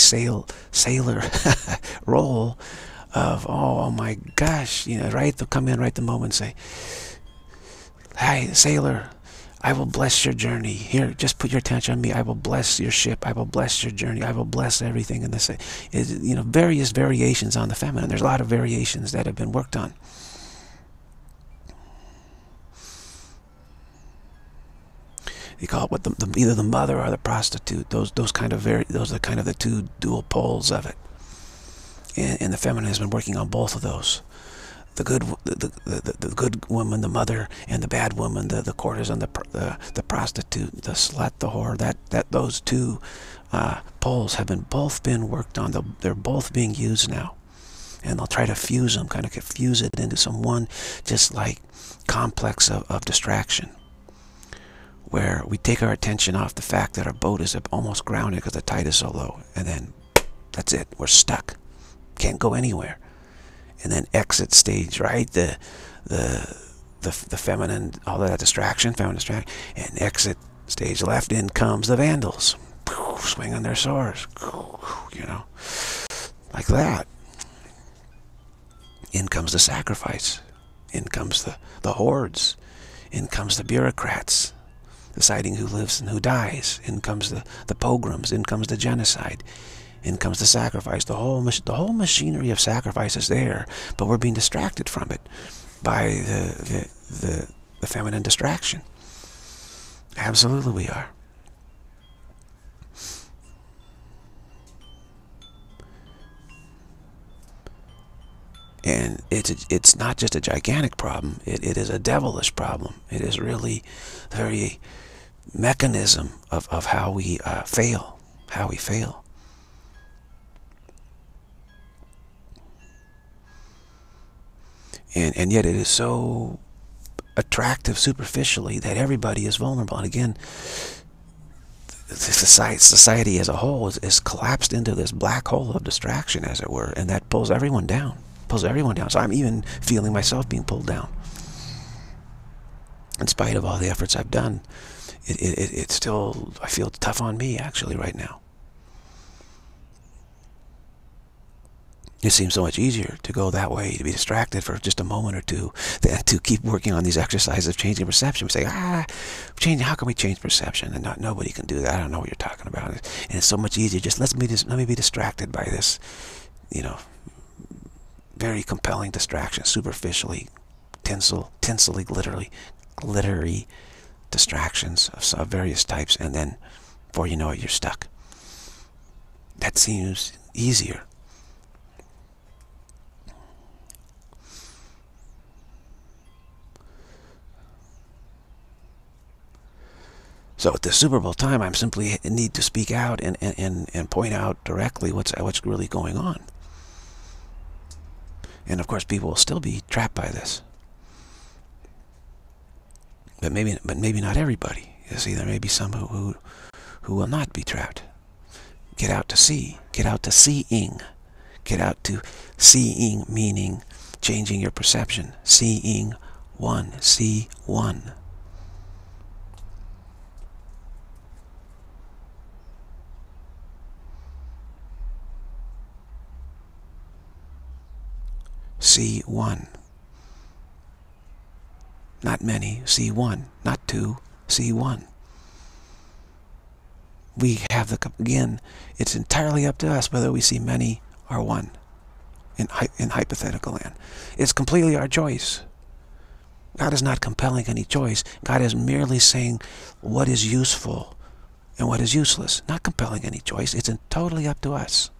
role of, oh my gosh, you know, right? They'll come in right the moment and say, hi sailor, I will bless your journey. Here, just put your attention on me. I will bless your ship. I will bless your journey. I will bless everything in this. You know, various variations on the feminine. There's a lot of variations that have been worked on. You call it either the mother or the prostitute. Those are kind of the two dual poles of it. And the feminine has been working on both of those. The good woman, the mother, and the bad woman, the courtesan, the prostitute, the slut, the whore. Those two poles have both been worked on. They're both being used now, and they'll try to fuse them, kind of fuse it into some one, just like complex of distraction, where we take our attention off the fact that our boat is almost grounded because the tide is so low, and then that's it. We're stuck, can't go anywhere. And then exit stage, right? The feminine, all that distraction, feminine distraction, and exit stage left. In comes the vandals, swinging their swords, you know, like that. In comes the sacrifice. In comes the hordes. In comes the bureaucrats, deciding who lives and who dies. In comes the pogroms. In comes the genocide. In comes the sacrifice. The whole machinery of sacrifice is there, but we're being distracted from it by the feminine distraction. Absolutely we are. And it's not just a gigantic problem. It is a devilish problem. It is really the very mechanism of how we fail. How we fail. And yet it is so attractive superficially that everybody is vulnerable. And again, society as a whole is collapsed into this black hole of distraction, as it were, and that pulls everyone down. Pulls everyone down. So I'm even feeling myself being pulled down. In spite of all the efforts I've done, it's still, I feel it's tough on me actually right now. It seems so much easier to go that way, to be distracted for just a moment or two, than to keep working on these exercises of changing perception. We say, how can we change perception? And nobody can do that. I don't know what you're talking about. And it's so much easier. Just let me be distracted by this, you know, very compelling distraction, superficially, tinsely, glittery distractions of various types, and then before you know it, you're stuck. That seems easier. So at the Super Bowl time, I simply need to speak out and point out directly what's really going on. And of course, people will still be trapped by this. But maybe not everybody. You see, there may be some who will not be trapped. Get out to see. Get out to seeing. Get out to seeing, meaning changing your perception. Seeing one. See one. See one. Not many. See one. Not two. See one. We have again, it's entirely up to us whether we see many or one in hypothetical land. It's completely our choice. God is not compelling any choice. God is merely saying what is useful and what is useless. Not compelling any choice. It's totally up to us.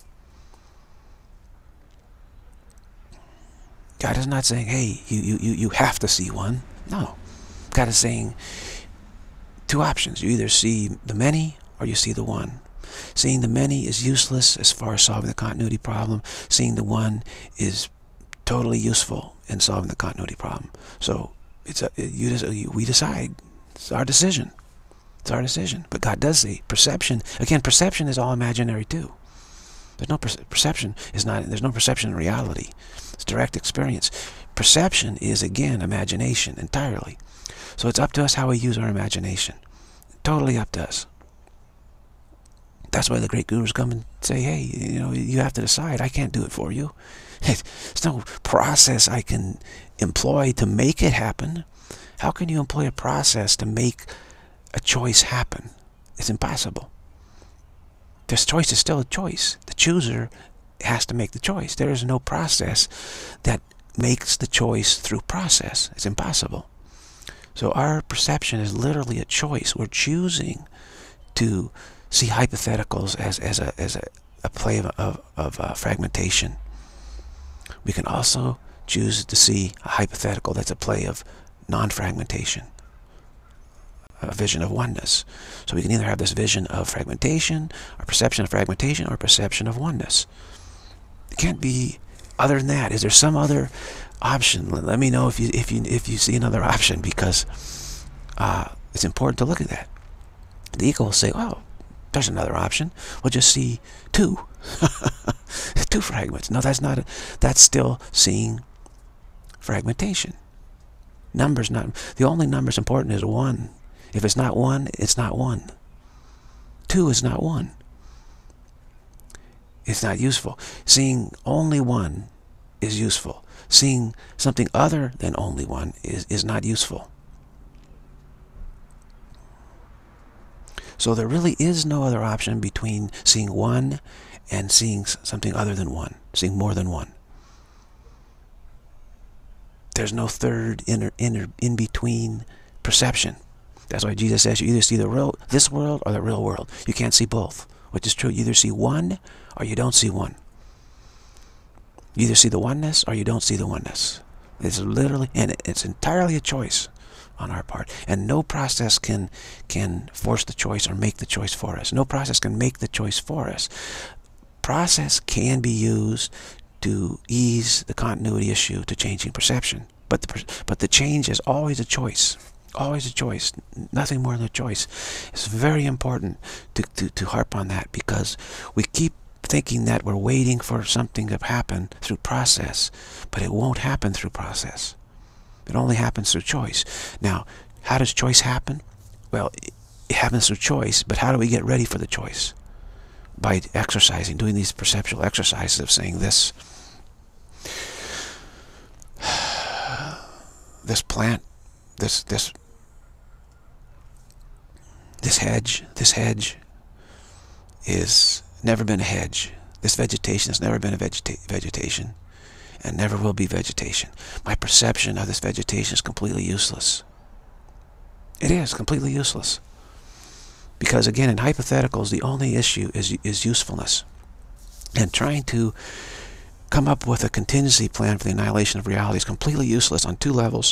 God is not saying, hey, you have to see one. No. God is saying two options. You either see the many or you see the one. Seeing the many is useless as far as solving the continuity problem. Seeing the one is totally useful in solving the continuity problem. So we decide. It's our decision. It's our decision. But God does say perception. Again, perception is all imaginary too. There's no perception. There's no perception in reality. It's direct experience. Perception is, again, imagination entirely. So it's up to us how we use our imagination. Totally up to us. That's why the great gurus come and say, hey, you have to decide. I can't do it for you. There's no process I can employ to make it happen. How can you employ a process to make a choice happen? It's impossible. This choice is still a choice. The chooser has to make the choice. There is no process that makes the choice through process. It's impossible. So our perception is literally a choice. We're choosing to see hypotheticals as a play of fragmentation. We can also choose to see a hypothetical that's a play of non-fragmentation, a vision of oneness. So we can either have this vision of fragmentation, or perception of fragmentation, or perception of oneness. It can't be other than that. Is there some other option? Let me know if you see another option, because it's important to look at that. The ego will say, oh, there's another option. We'll just see two. Two fragments. No, that's still seeing fragmentation. Numbers not, the only numbers important is one. If it's not one, it's not one. Two is not one. It's not useful. Seeing only one is useful. Seeing something other than only one is not useful. So there really is no other option between seeing one and seeing something other than one, seeing more than one. There's no third in between perception. That's why Jesus says you either see this world or the real world. You can't see both, which is true. You either see one or you don't see one. You either see the oneness or you don't see the oneness. It's literally, and it's entirely a choice on our part. And no process can force the choice or make the choice for us. No process can make the choice for us. Process can be used to ease the continuity issue to changing perception. But the change is always a choice. Always a choice. Nothing more than a choice. It's very important to harp on that, because we keep thinking that we're waiting for something to happen through process, but it won't happen through process. It only happens through choice. Now, how does choice happen? Well, it happens through choice, but how do we get ready for the choice? By exercising, doing these perceptual exercises of saying this plant, this hedge is never been a hedge. This vegetation has never been a vegetation, and never will be vegetation. My perception of this vegetation is completely useless. It is completely useless. Because again, in hypotheticals, the only issue is usefulness. And trying to come up with a contingency plan for the annihilation of reality is completely useless on two levels.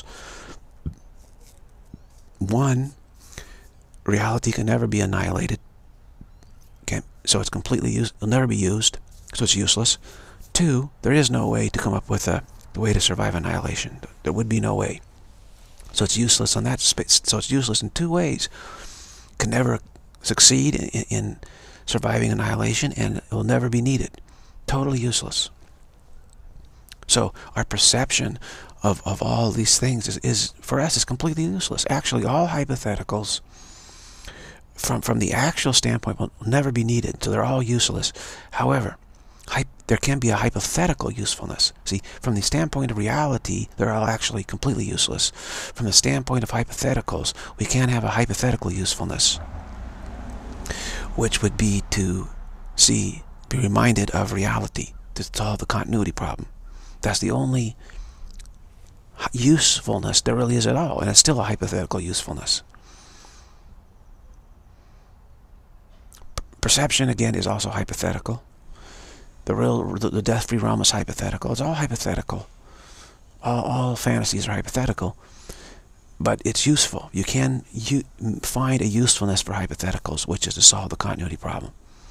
One, reality can never be annihilated. Okay, so it's completely it'll never be used, so it's useless. Two, there is no way to come up with a way to survive annihilation. There would be no way. So it's useless on that space. So it's useless in two ways. Can never succeed in surviving annihilation, and it will never be needed. Totally useless. So our perception of all these things is for us is completely useless. Actually, all hypotheticals from the actual standpoint will never be needed, so they're all useless. However, there can be a hypothetical usefulness. See, from the standpoint of reality, they're all actually completely useless. From the standpoint of hypotheticals, we can have a hypothetical usefulness, which would be to be reminded of reality, to solve the continuity problem. That's the only usefulness there really is at all, and it's still a hypothetical usefulness. Perception, again, is also hypothetical. The death-free realm is hypothetical. It's all hypothetical. All fantasies are hypothetical, but it's useful. You can find a usefulness for hypotheticals, which is to solve the continuity problem.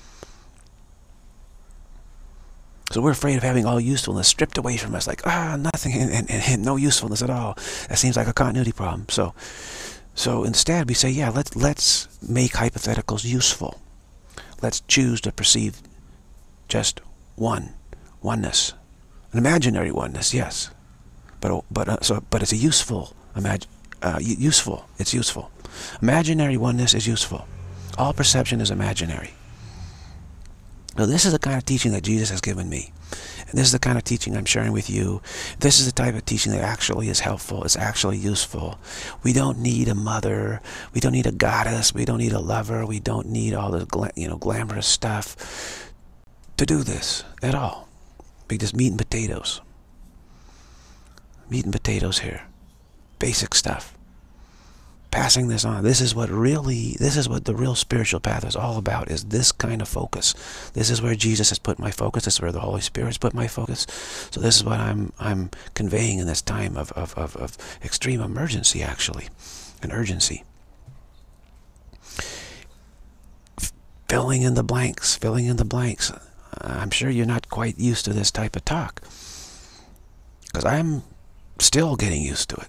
So we're afraid of having all usefulness stripped away from us, like, nothing, and no usefulness at all. That seems like a continuity problem. So instead we say, yeah, let's make hypotheticals useful. Let's choose to perceive just oneness, an imaginary oneness, yes, but it's a useful useful. It's useful. Imaginary oneness is useful. All perception is imaginary. Now, this is the kind of teaching that Jesus has given me. And this is the kind of teaching I'm sharing with you. This is the type of teaching that actually is helpful. It's actually useful. We don't need a mother. We don't need a goddess. We don't need a lover. We don't need all this glamorous stuff to do this at all. We just meat and potatoes. Meat and potatoes here. Basic stuff. Passing this on. This is what the real spiritual path is all about, is this kind of focus. This is where Jesus has put my focus. This is where the Holy Spirit has put my focus. So this is what I'm conveying in this time of extreme emergency, actually, and urgency. Filling in the blanks. Filling in the blanks. I'm sure you're not quite used to this type of talk, because I'm still getting used to it.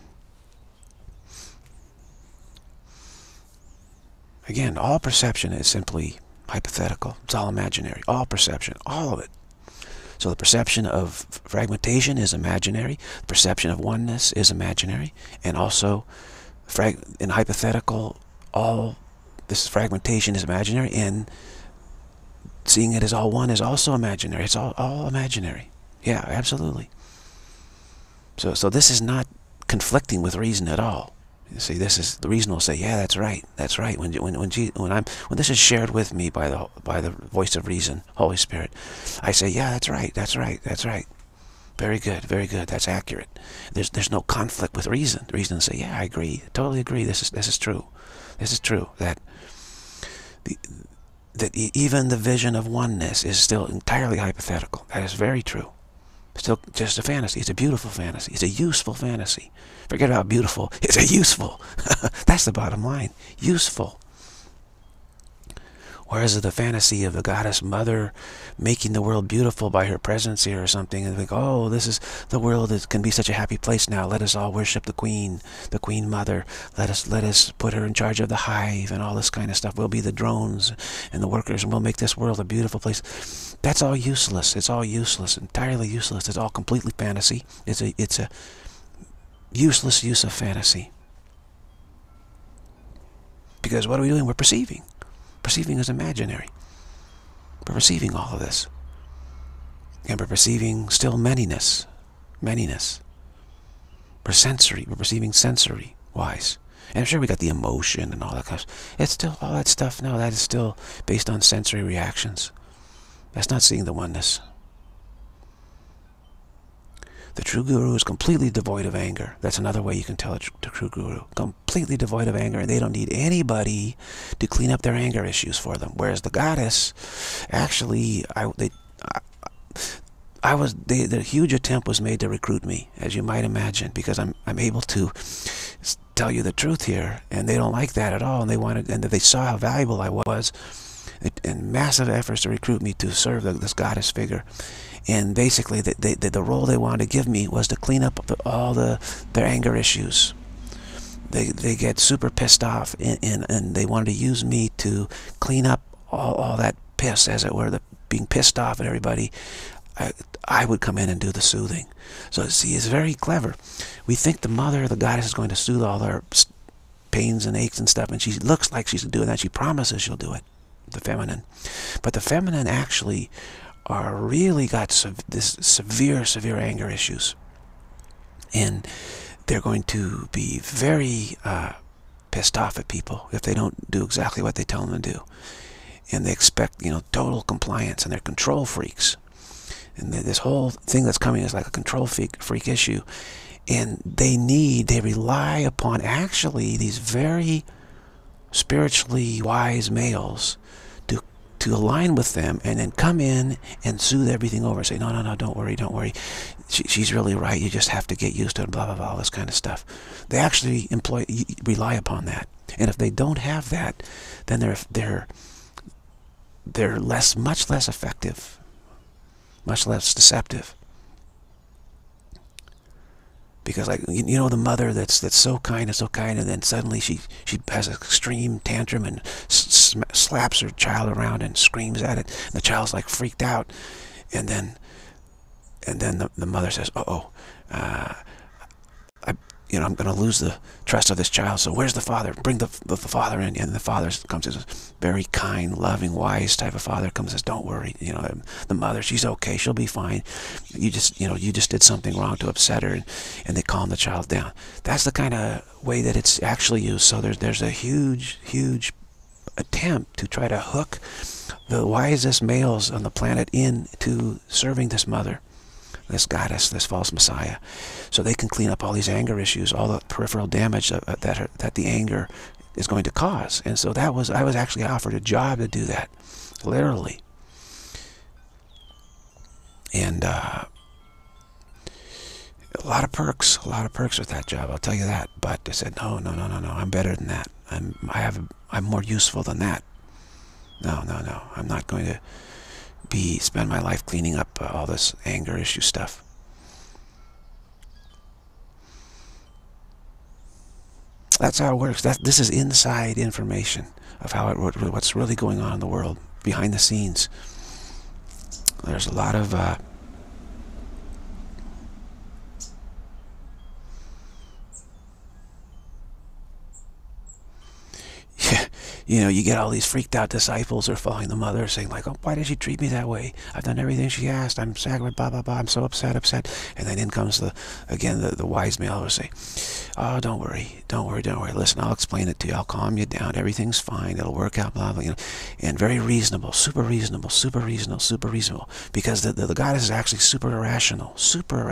Again, all perception is simply hypothetical. It's all imaginary. All perception, all of it. So the perception of fragmentation is imaginary. The perception of oneness is imaginary. And also, in hypothetical, all this fragmentation is imaginary. And seeing it as all one is also imaginary. It's all imaginary. Yeah, absolutely. So this is not conflicting with reason at all. You see, this is the reason will say, yeah, that's right, that's right. When this is shared with me by the voice of reason, Holy Spirit, I say, yeah, that's right, that's right, that's right. Very good, that's accurate. There's no conflict with reason. The reason will say, yeah, I agree, totally agree. This is true. This is true. That even the vision of oneness is still entirely hypothetical. That is very true. Still just a fantasy. It's a beautiful fantasy. It's a useful fantasy. Forget about beautiful. It's a useful. That's the bottom line. Useful. Whereas the fantasy of the goddess mother making the world beautiful by her presence here or something, and think, oh, this is the world. It can be such a happy place now. Let us all worship the queen mother. Let us put her in charge of the hive and all this kind of stuff. We'll be the drones and the workers, and we'll make this world a beautiful place. That's all useless. It's all useless. Entirely useless. It's all completely fantasy. It's a useless use of fantasy. Because what are we doing? We're perceiving. Perceiving is imaginary. We're perceiving all of this. And we're perceiving still manyness. We're perceiving sensory-wise. And I'm sure we got the emotion and all that kind of stuff. It's still all that stuff. No, that is still based on sensory reactions. That's not seeing the oneness. The true guru is completely devoid of anger. That's another way you can tell a true guru. Completely devoid of anger, and they don't need anybody to clean up their anger issues for them. Whereas the goddess, actually, the huge attempt was made to recruit me, as you might imagine, because I'm able to tell you the truth here, and they don't like that at all, and they saw how valuable I was, and massive efforts to recruit me to serve this goddess figure. And basically, the role they wanted to give me was to clean up all their anger issues. they get super pissed off, and they wanted to use me to clean up all that piss, as it were, the being pissed off at everybody. I would come in and do the soothing. So see, it's very clever. We think the mother, the goddess, is going to soothe all our pains and aches and stuff, and she looks like she's doing that. She promises she'll do it, the feminine. But the feminine actually are really got this severe anger issues, and they're going to be very pissed off at people if they don't do exactly what they tell them to do, and they expect, you know, total compliance, and they're control freaks. And this whole thing that's coming is like a control freak issue, and they rely upon actually these very spiritually wise males to align with them, and then come in and soothe everything over, say, no, don't worry, she's really right, you just have to get used to it, blah blah blah, all this kind of stuff. They actually rely upon that, and if they don't have that, then they're much less effective, much less deceptive. Because, like, you know, the mother that's so kind, and then suddenly she has an extreme tantrum and slaps her child around and screams at it, and the child's like freaked out, and then the mother says, I'm going to lose the trust of this child, so where's the father? Bring the father in. And the father comes as a very kind, loving, wise type of father, comes and says, don't worry, you know, the mother, she's okay, she'll be fine. You just did something wrong to upset her, and they calm the child down. That's the kind of way that it's actually used. So there's a huge attempt to try to hook the wisest males on the planet into serving this mother, this goddess, this false messiah, so they can clean up all these anger issues, all the peripheral damage that the anger is going to cause. And so I was actually offered a job to do that, literally. And a lot of perks with that job, I'll tell you that. But I said, no, I'm better than that. I'm more useful than that. No, I'm not going to spend my life cleaning up all this anger issue stuff. That's how it works. This is inside information of what's really going on in the world, behind the scenes. There's a lot of you know, you get all these freaked out disciples who are following the mother, saying like, oh, why did she treat me that way? I've done everything she asked. I'm sacred, blah, blah, blah. I'm so upset. And then in comes the wise male who will say, oh, don't worry. Listen, I'll explain it to you. I'll calm you down. Everything's fine. It'll work out, blah, blah, you know. And very reasonable, super reasonable. Because the goddess is actually super irrational, super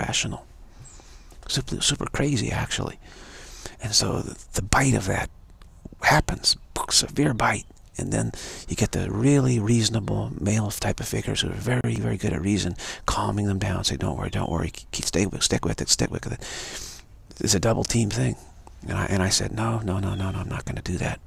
crazy, actually. And so the bite of that happens, severe bite, and then you get the really reasonable male type of figures who are very, very good at reason, calming them down, say, don't worry, stick with it. It's a double team thing. And I said, no, I'm not going to do that.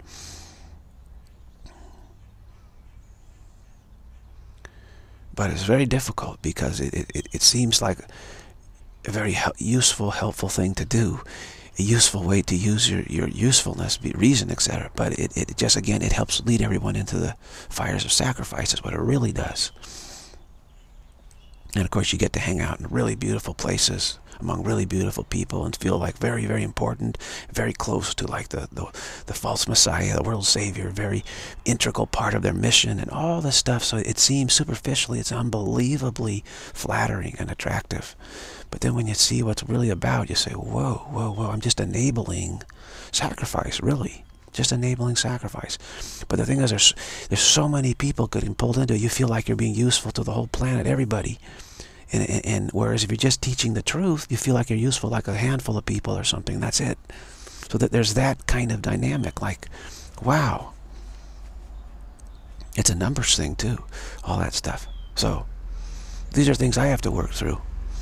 But it's very difficult, because it seems like a very useful, helpful thing to do, a useful way to use your usefulness, reason, etc. But it just, again, it helps lead everyone into the fires of sacrifice, is what it really does. And of course, you get to hang out in really beautiful places among really beautiful people and feel like very, very important, very close to like the false messiah, the world savior, very integral part of their mission and all this stuff. So it seems superficially, it's unbelievably flattering and attractive. But then when you see what's really about, you say, whoa, I'm just enabling sacrifice, really. Just enabling sacrifice. But the thing is, there's so many people getting pulled into it, you feel like you're being useful to the whole planet, everybody. And whereas if you're just teaching the truth, you feel like you're useful like a handful of people or something, that's it. So that there's that kind of dynamic, like, wow. It's a numbers thing too, all that stuff. So these are things I have to work through.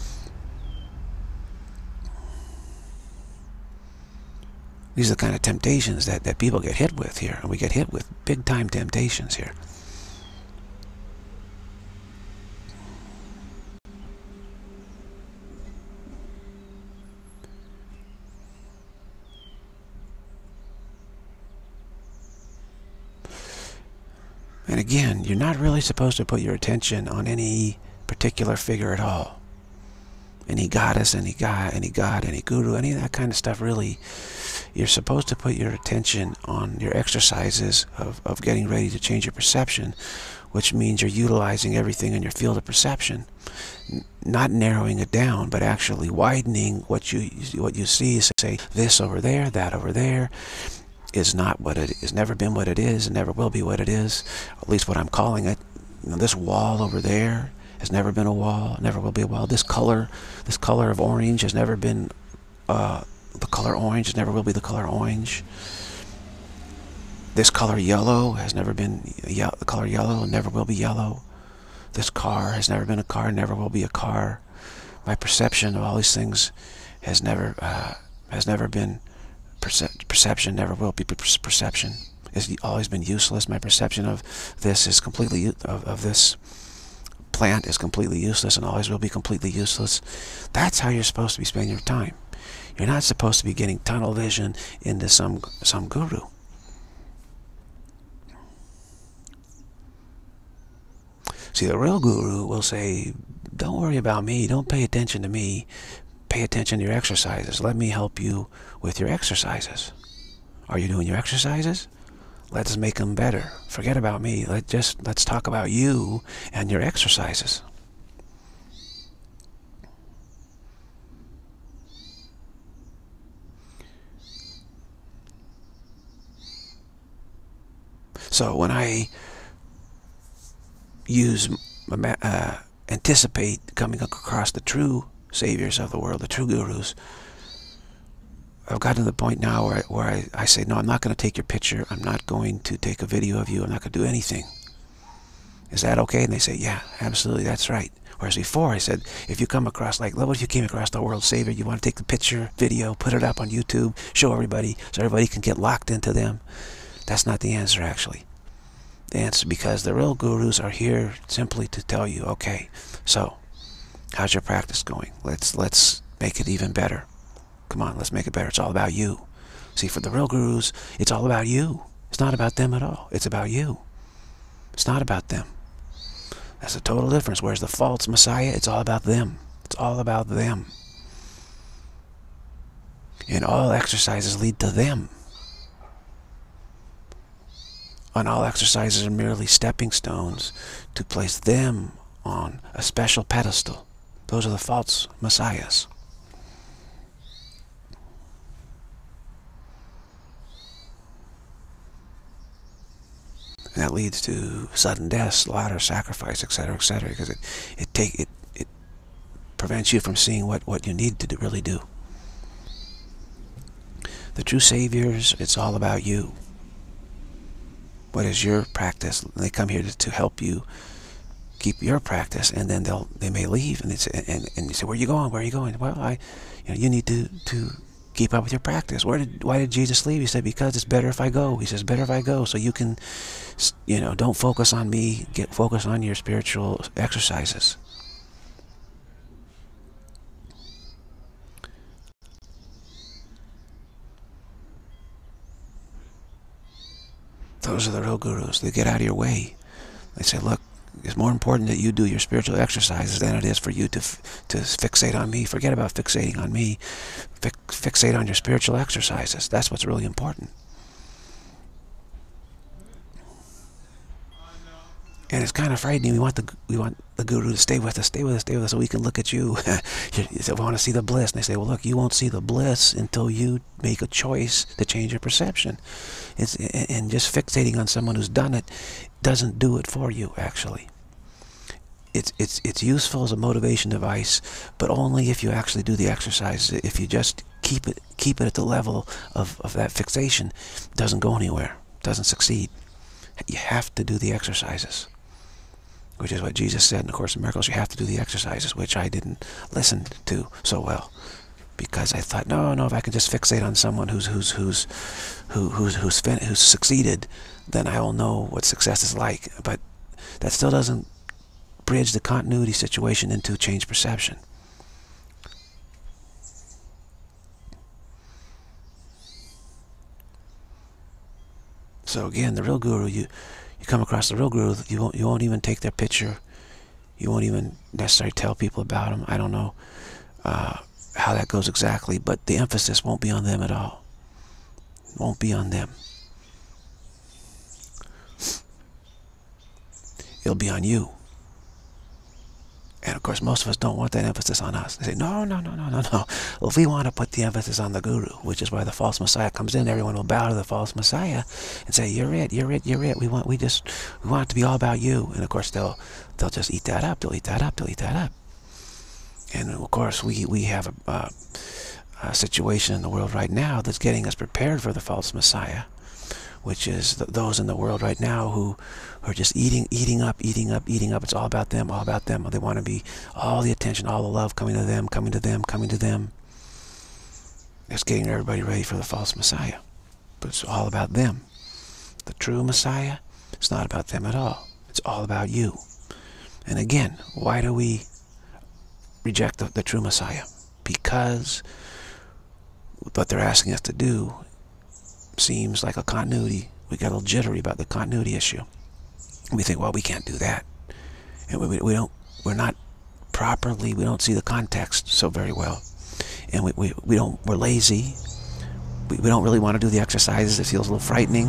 These are the kind of temptations that people get hit with here, and we get hit with big-time temptations here. And again, you're not really supposed to put your attention on any particular figure at all. Any goddess, any god, any guru, any of that kind of stuff, really. You're supposed to put your attention on your exercises of getting ready to change your perception, which means you're utilizing everything in your field of perception. Not narrowing it down, but actually widening what you see. Say, this over there, that over there, is not what it is, never been what it is, and never will be what it is, at least what I'm calling it. You know, this wall over there has never been a wall, never will be a wall. This color of orange has never been the color orange, never will be the color orange. This color yellow has never been the color yellow, and never will be yellow. This car has never been a car, never will be a car. My perception of all these things has never been perception, never will be perception. It's always been useless. My perception of this is completely of this plant is completely useless, and always will be completely useless. That's how you're supposed to be spending your time. You're not supposed to be getting tunnel vision into some guru. See, the real guru will say, don't worry about me, don't pay attention to me, pay attention to your exercises. Let me help you with your exercises. Are you doing your exercises? Let's make them better. Forget about me. Let's talk about you and your exercises. So when I anticipate coming across the true saviors of the world, the true gurus, I've gotten to the point now where I say, no, I'm not going to take your picture. I'm not going to take a video of you. I'm not going to do anything. Is that okay? And they say, yeah, absolutely, that's right. Whereas before I said, if you come across, like, what if you came across the world savior, you want to take the picture, video, put it up on YouTube, show everybody, so everybody can get locked into them. That's not the answer, actually. The answer, because the real gurus are here simply to tell you, okay, so how's your practice going? Let's make it even better. Come on, let's make it better. It's all about you. See, for the real gurus, it's all about you. It's not about them at all. It's about you. It's not about them. That's a total difference. Whereas the false messiah, it's all about them. It's all about them. And all exercises lead to them. And all exercises are merely stepping stones to place them on a special pedestal. Those are the false messiahs. And that leads to sudden death, slaughter, sacrifice, etc., because it prevents you from seeing what you need to really do. The true saviors, it's all about you. What is your practice? They come here to help you keep your practice, and then they may leave, and you say, where are you going? Where are you going? Well, you need to keep up with your practice. Why did Jesus leave? He said, because it's better if I go. He says, better if I go, so you can, don't focus on me. Focus on your spiritual exercises. Those are the real gurus. They get out of your way. They say, look, it's more important that you do your spiritual exercises than it is for you to fixate on me. Forget about fixating on me. Fixate on your spiritual exercises. That's what's really important. And it's kind of frightening. We want the guru to stay with us, so we can look at you. You say, we want to see the bliss. And they say, well, look, you won't see the bliss until you make a choice to change your perception. And just fixating on someone who's done it doesn't do it for you, actually. It's useful as a motivation device, but only if you actually do the exercise. If you just keep it at the level of that fixation, it doesn't go anywhere, doesn't succeed. You have to do the exercises, which is what Jesus said in the Course in Miracles. You have to do the exercises, which I didn't listen to so well, because I thought, no, if I can just fixate on someone who's succeeded, then I will know what success is like. But that still doesn't bridge the continuity situation into change perception. So again, the real guru, You come across the real guru, you won't even take their picture. You won't even necessarily tell people about them. I don't know how that goes exactly, but the emphasis won't be on them at all. It won't be on them. It'll be on you. And of course, most of us don't want that emphasis on us. They say, no, no, no, no, no, no. Well, if we want to put the emphasis on the guru, which is why the false messiah comes in, everyone will bow to the false messiah and say, you're it, you're it, you're it. We want it to be all about you. And of course, they'll just eat that up. They'll eat that up. They'll eat that up. And of course, we have a situation in the world right now that's getting us prepared for the false messiah, which is those in the world right now who are just eating up. It's all about them, all about them. They want to be all the attention, all the love coming to them, coming to them, coming to them. It's getting everybody ready for the false messiah. But it's all about them. The true messiah, it's not about them at all. It's all about you. And again, why do we reject the true messiah? Because what they're asking us to do seems like a continuity. We got a little jittery about the continuity issue. We think, well, we can't do that, and we don't see the context so very well, and we're lazy. We don't really want to do the exercises. It feels a little frightening,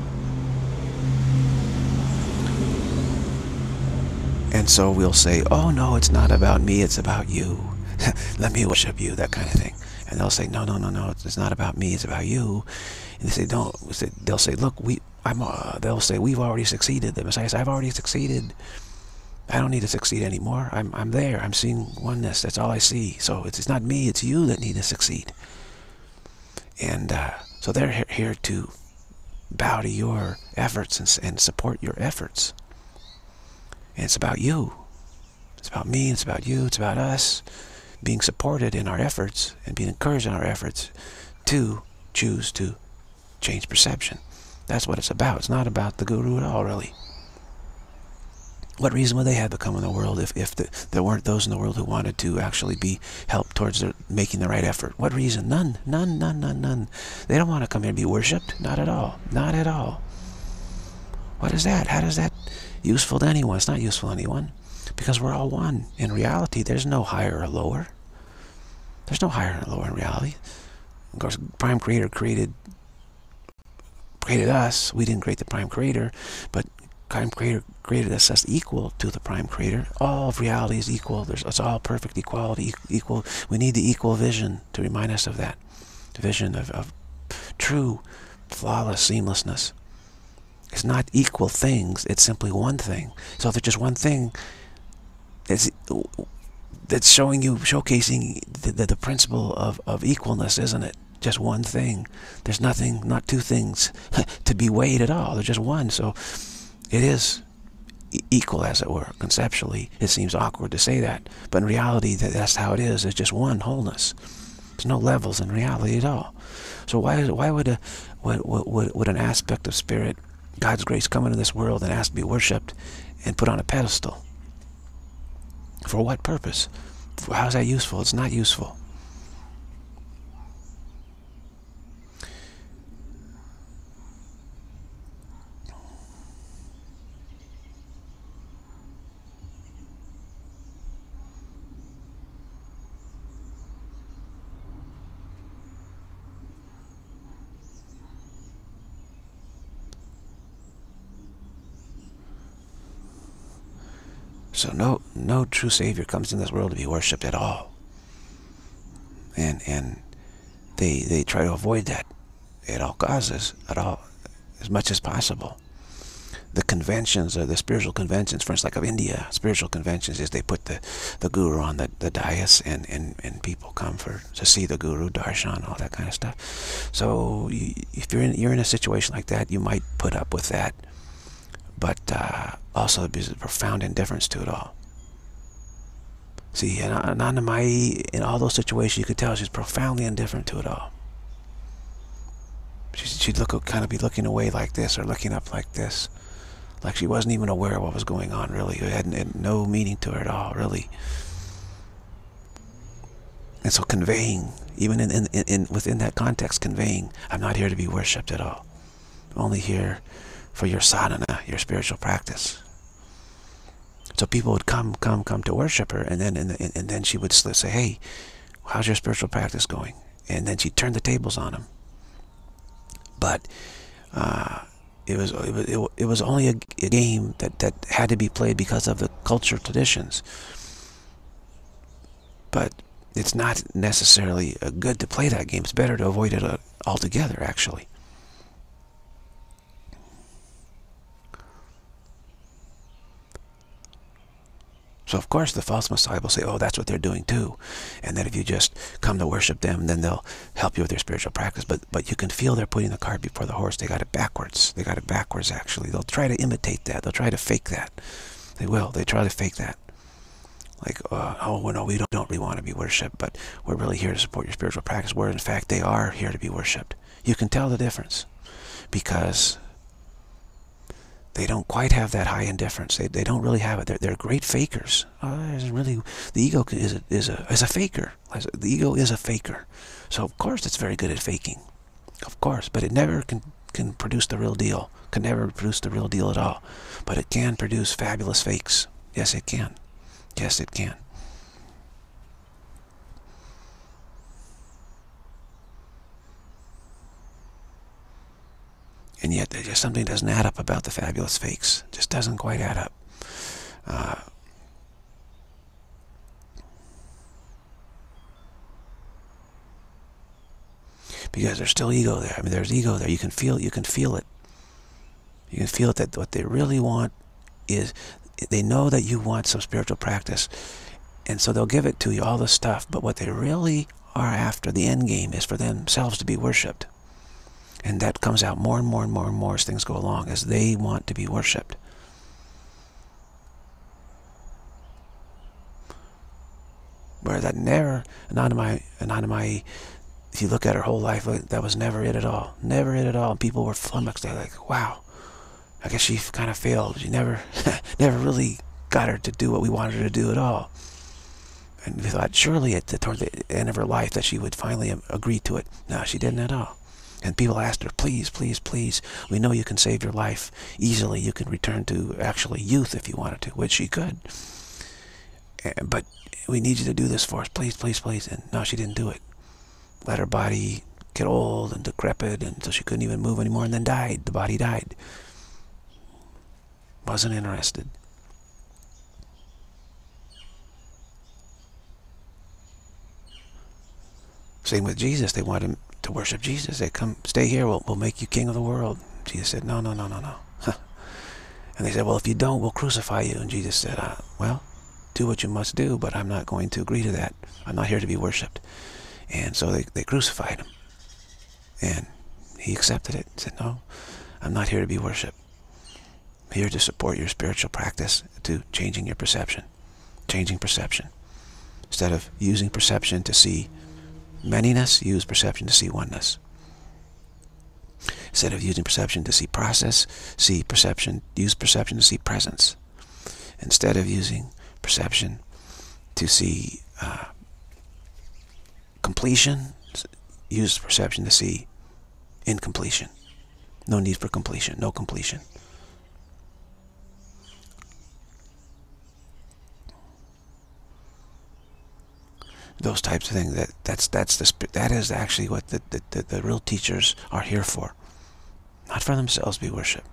and so we'll say, oh no, it's not about me, it's about you. Let me worship you, that kind of thing. And they'll say, no, no, no, no, it's not about me, it's about you. And they say, don't. They'll say, look, they'll say, we've already succeeded. The Messiah says, I've already succeeded. I don't need to succeed anymore. I'm there. I'm seeing oneness. That's all I see. So it's not me, it's you that need to succeed. And so they're here to bow to your efforts and support your efforts. And it's about you. It's about me, it's about you, it's about us being supported in our efforts and being encouraged in our efforts to choose to change perception. That's what it's about. It's not about the guru at all, really. What reason would they have to come in the world if there weren't those in the world who wanted to actually be helped towards making the right effort? What reason? None. None, none, none, none. They don't want to come here and be worshipped. Not at all. Not at all. What is that? How is that useful to anyone? It's not useful to anyone. Because we're all one. In reality, there's no higher or lower. There's no higher or lower in reality. Of course, Prime Creator created us. We didn't create the Prime Creator, but Prime Creator created us equal to the Prime Creator. All of reality is equal. It's all perfect equality. Equal. We need the equal vision to remind us of that. The vision of true, flawless seamlessness. It's not equal things. It's simply one thing. So if it's just one thing, that's showcasing the principle of equalness, isn't it? Just one thing. There's nothing, not two things to be weighed at all. There's just one. So it is equal, as it were. Conceptually, it seems awkward to say that, but in reality, that's how it is. It's just one wholeness. There's no levels in reality at all. So why would an aspect of spirit, God's grace, come into this world and ask to be worshipped and put on a pedestal? For what purpose? How is that useful? It's not useful. So no true Savior comes in this world to be worshipped at all. And they try to avoid that at all costs, as much as possible. The conventions, the spiritual conventions, for instance, like of India, spiritual conventions is they put the guru on the dais and people come to see the guru, darshan, all that kind of stuff. So if you're in a situation like that, you might put up with that. But also there's a profound indifference to it all. See, Ananda Mai, in all those situations, you could tell she's profoundly indifferent to it all. She'd kind of be looking away like this, or looking up like this, like she wasn't even aware of what was going on, really. It had no meaning to her at all, really. And so conveying, even within that context, conveying, I'm not here to be worshipped at all. I'm only here for your sadhana, your spiritual practice. So people would come to worship her, and then she would say, "Hey, how's your spiritual practice going?" And then she'd turn the tables on them. But it was only a game that had to be played because of the cultural traditions. But it's not necessarily good to play that game. It's better to avoid it altogether, actually. So of course the false messiah will say, "Oh, that's what they're doing too," and that if you just come to worship them, then they'll help you with your spiritual practice. But you can feel they're putting the cart before the horse. They got it backwards. They got it backwards, actually. They'll try to imitate that. They'll try to fake that. They will. They try to fake that. Like, oh, well, no, we don't really want to be worshipped, but we're really here to support your spiritual practice, where in fact they are here to be worshipped. You can tell the difference because they don't quite have that high indifference. They don't really have it. They're great fakers. The ego is a faker. The ego is a faker. So of course it's very good at faking. Of course, but it never can produce the real deal. Can never produce the real deal at all. But it can produce fabulous fakes. Yes, it can. Yes, it can. And yet, there's just something doesn't add up about the fabulous fakes. It just doesn't quite add up. Because there's still ego there. I mean, there's ego there. You can feel it. You can feel it that what they really want is, they know that you want some spiritual practice, and so they'll give it to you, all the stuff. But what they really are after, the end game, is for themselves to be worshipped. And that comes out more and more and more and more as things go along, as they want to be worshipped. Where that never, Anandamayi, if you look at her whole life, that was never it at all. Never it at all. And people were flummoxed. They're like, wow, I guess she kind of failed. She never really got her to do what we wanted her to do at all. And we thought surely toward the end of her life that she would finally agree to it. No, she didn't at all. And people asked her, "Please, please, please, we know you can save your life easily. You can return to actually youth if you wanted to," which she could. But we need you to do this for us, please, please, please. And no, she didn't do it. Let her body get old and decrepit until she couldn't even move anymore, and then died. The body died. Wasn't interested. Same with Jesus. They wanted him to worship Jesus. They come, stay here, we'll make you king of the world. Jesus said, no, no, no, no, no. And they said, well, if you don't, we'll crucify you. And Jesus said, well, do what you must do, but I'm not going to agree to that. I'm not here to be worshipped. And so they crucified him. And he accepted it. He said, no, I'm not here to be worshipped. I'm here to support your spiritual practice, to changing your perception. Changing perception. Instead of using perception to see manyness, use perception to see oneness. Instead of using perception to see process, use perception to see presence. Instead of using perception to see completion, use perception to see incompletion. No need for completion, no completion. Those types of things, that is actually what the real teachers are here for. Not for themselves to be worshipped.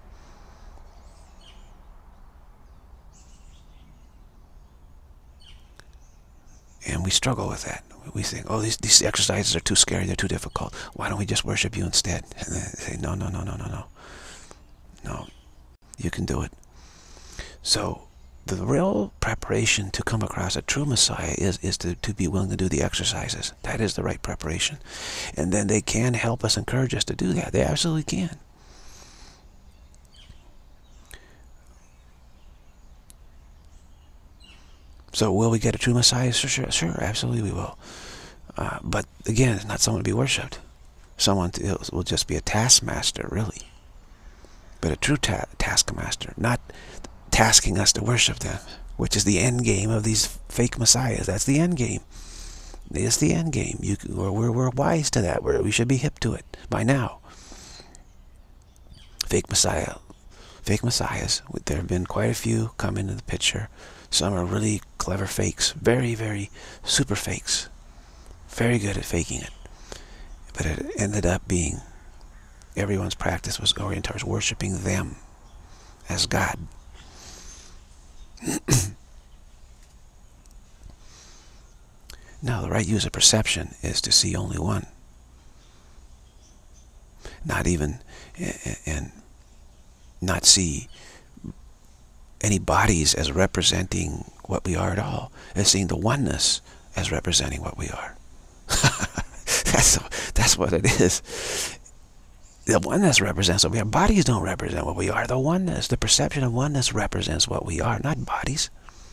And we struggle with that. We think, oh, these exercises are too scary, they're too difficult. Why don't we just worship you instead? And they say, no, no, no, no, no, no. No, you can do it. So the real preparation to come across a true Messiah is to be willing to do the exercises. That is the right preparation. And then they can help us, encourage us to do that. They absolutely can. So will we get a true Messiah? Sure, absolutely we will. But again, it's not someone to be worshipped. Someone will just be a taskmaster, really. But a true taskmaster, not tasking us to worship them, which is the end game of these fake messiahs. That's the end game. It's the end game. We're wise to that. We should be hip to it by now. Fake messiah fake messiahs. There have been quite a few come into the picture. Some are really clever fakes, very, very super fakes, very good at faking it. But it ended up being everyone's practice was oriented towards worshiping them as God. Now, the right use of perception is to see only one. Not even, and not see any bodies as representing what we are at all, as seeing the oneness as representing what we are. That's what it is. The oneness represents what we are. Bodies don't represent what we are. The oneness, the perception of oneness represents what we are, not bodies.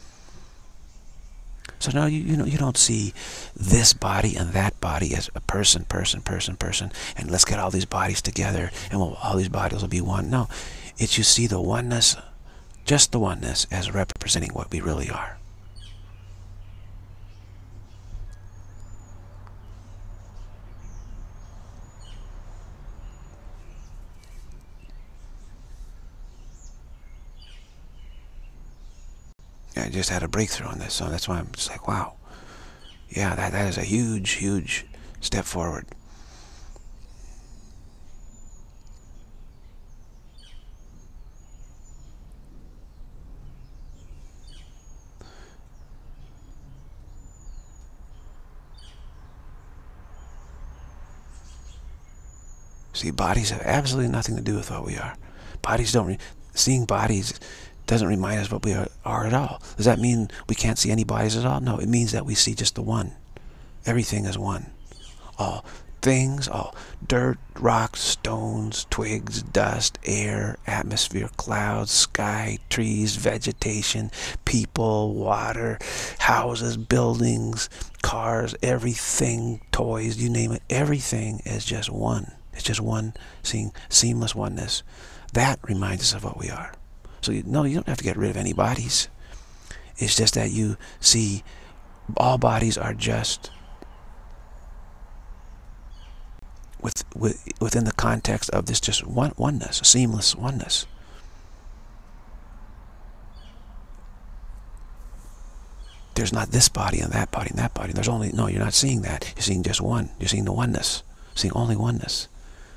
So no, you don't see this body and that body as a person, and let's get all these bodies together, and all these bodies will be one. No, it's you see the oneness, just the oneness, as representing what we really are. I just had a breakthrough on this, so that's why I'm just like, wow. Yeah, that is a huge, huge step forward. See, bodies have absolutely nothing to do with what we are. Bodies don't, seeing bodies doesn't remind us what we are at all. Does that mean we can't see any bodies at all? No, it means that we see just the one. Everything is one. All things, all dirt, rocks, stones, twigs, dust, air, atmosphere, clouds, sky, trees, vegetation, people, water, houses, buildings, cars, everything, toys, you name it, everything is just one. It's just one, seeing seamless oneness. That reminds us of what we are. So no, you don't have to get rid of any bodies. It's just that you see all bodies are just within the context of this just oneness, seamless oneness. There's not this body and that body and that body. There's only, no, you're not seeing that. You're seeing just one. You're seeing the oneness. Seeing only oneness.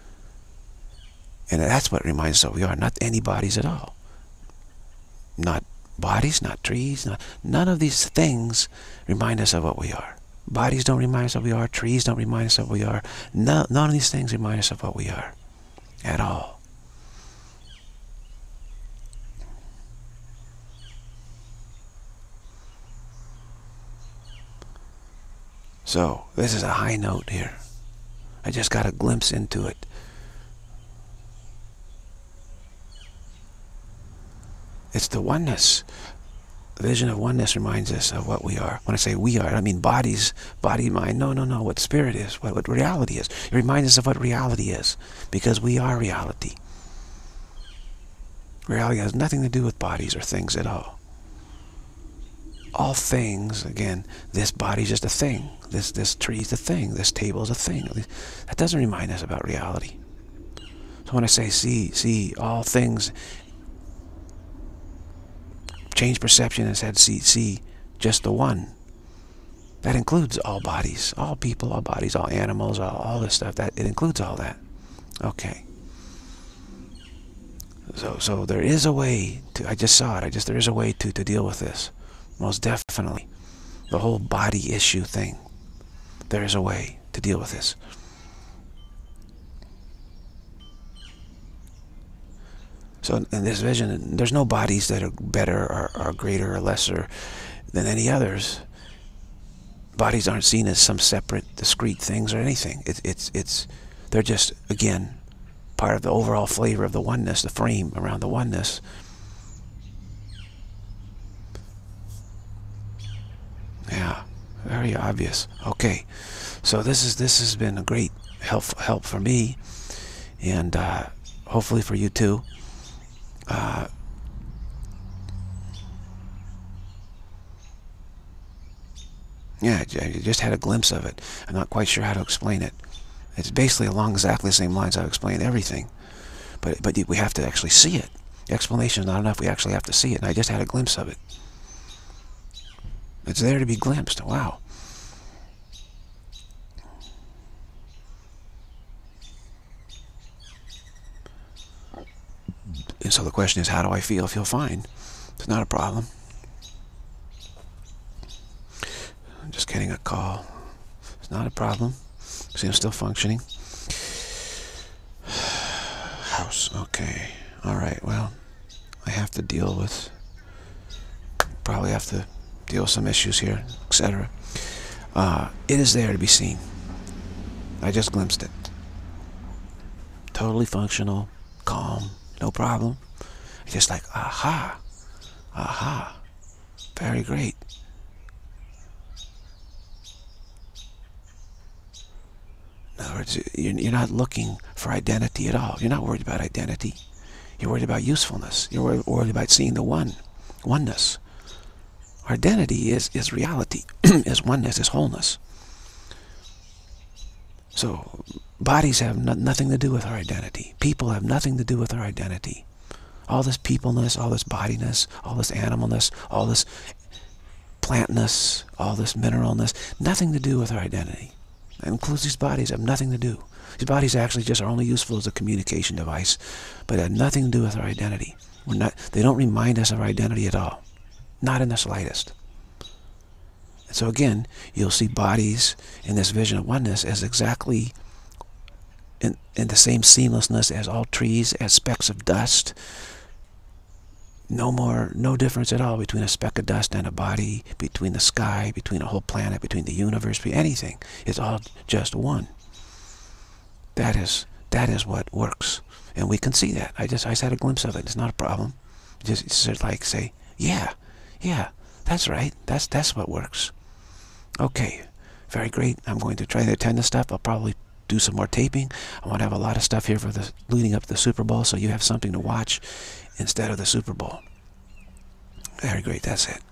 And that's what reminds us of we are, not any bodies at all. Not bodies, not trees, none of these things remind us of what we are. Bodies don't remind us of what we are. Trees don't remind us of what we are. None of these things remind us of what we are at all. So, this is a high note here. I just got a glimpse into it. It's the oneness. The vision of oneness reminds us of what we are. When I say we are, I don't mean bodies, body, mind. No. What spirit is, what reality is. It reminds us of what reality is. Because we are reality. Reality has nothing to do with bodies or things at all. All things, again, this body is just a thing. This tree is a thing. This table is a thing. That doesn't remind us about reality. So when I say see all things, change perception and said see just the one. That includes all bodies, all people, all bodies, all animals, all this stuff. That it includes all that. Okay. So there is a way to, I just saw it, there is a way to deal with this. Most definitely. The whole body issue thing. There is a way to deal with this. So in this vision, there's no bodies that are better or greater or lesser than any others. Bodies aren't seen as some separate, discrete things or anything. They're just, again, part of the overall flavor of the oneness, the frame around the oneness. Yeah, very obvious. Okay, so this has been a great help for me, and hopefully for you too. Yeah, I just had a glimpse of it. I'm not quite sure how to explain it. It's basically along exactly the same lines I've explained everything, but we have to actually see it. Explanation is not enough. We actually have to see it. And I just had a glimpse of it. It's there to be glimpsed. Wow. And so the question is, how do I feel? I feel fine. It's not a problem. I'm just getting a call. It's not a problem. See, I'm still functioning. House. Okay. All right. Well, I have to deal with... Probably have to deal with some issues here, etc. It is there to be seen. I just glimpsed it. Totally functional, calm, no problem. Just like, aha, aha, very great. In other words, you're not looking for identity at all. You're not worried about identity. You're worried about usefulness. You're worried about seeing the oneness. Our identity is reality, is oneness, is wholeness. So bodies have nothing to do with our identity. People have nothing to do with our identity. All this peopleness, all this bodiness, all this animalness, all this plantness, all this mineralness, nothing to do with our identity. That includes these bodies, have nothing to do. These bodies actually just are only useful as a communication device, but have nothing to do with our identity. They don't remind us of our identity at all. Not in the slightest. And so again, you'll see bodies in this vision of oneness as exactly in the same seamlessness as all trees, as specks of dust. No difference at all between a speck of dust and a body, between the sky, between a whole planet, between the universe, between anything. It's all just one. That is what works. And we can see that. I just had a glimpse of it. It's not a problem. Just like say, yeah, that's right. That's what works. Okay, very great. I'm going to try to attend this stuff. I'll probably do some more taping. I want to have a lot of stuff here for the leading up to the Super Bowl, so you have something to watch instead of the Super Bowl. Very great. That's it.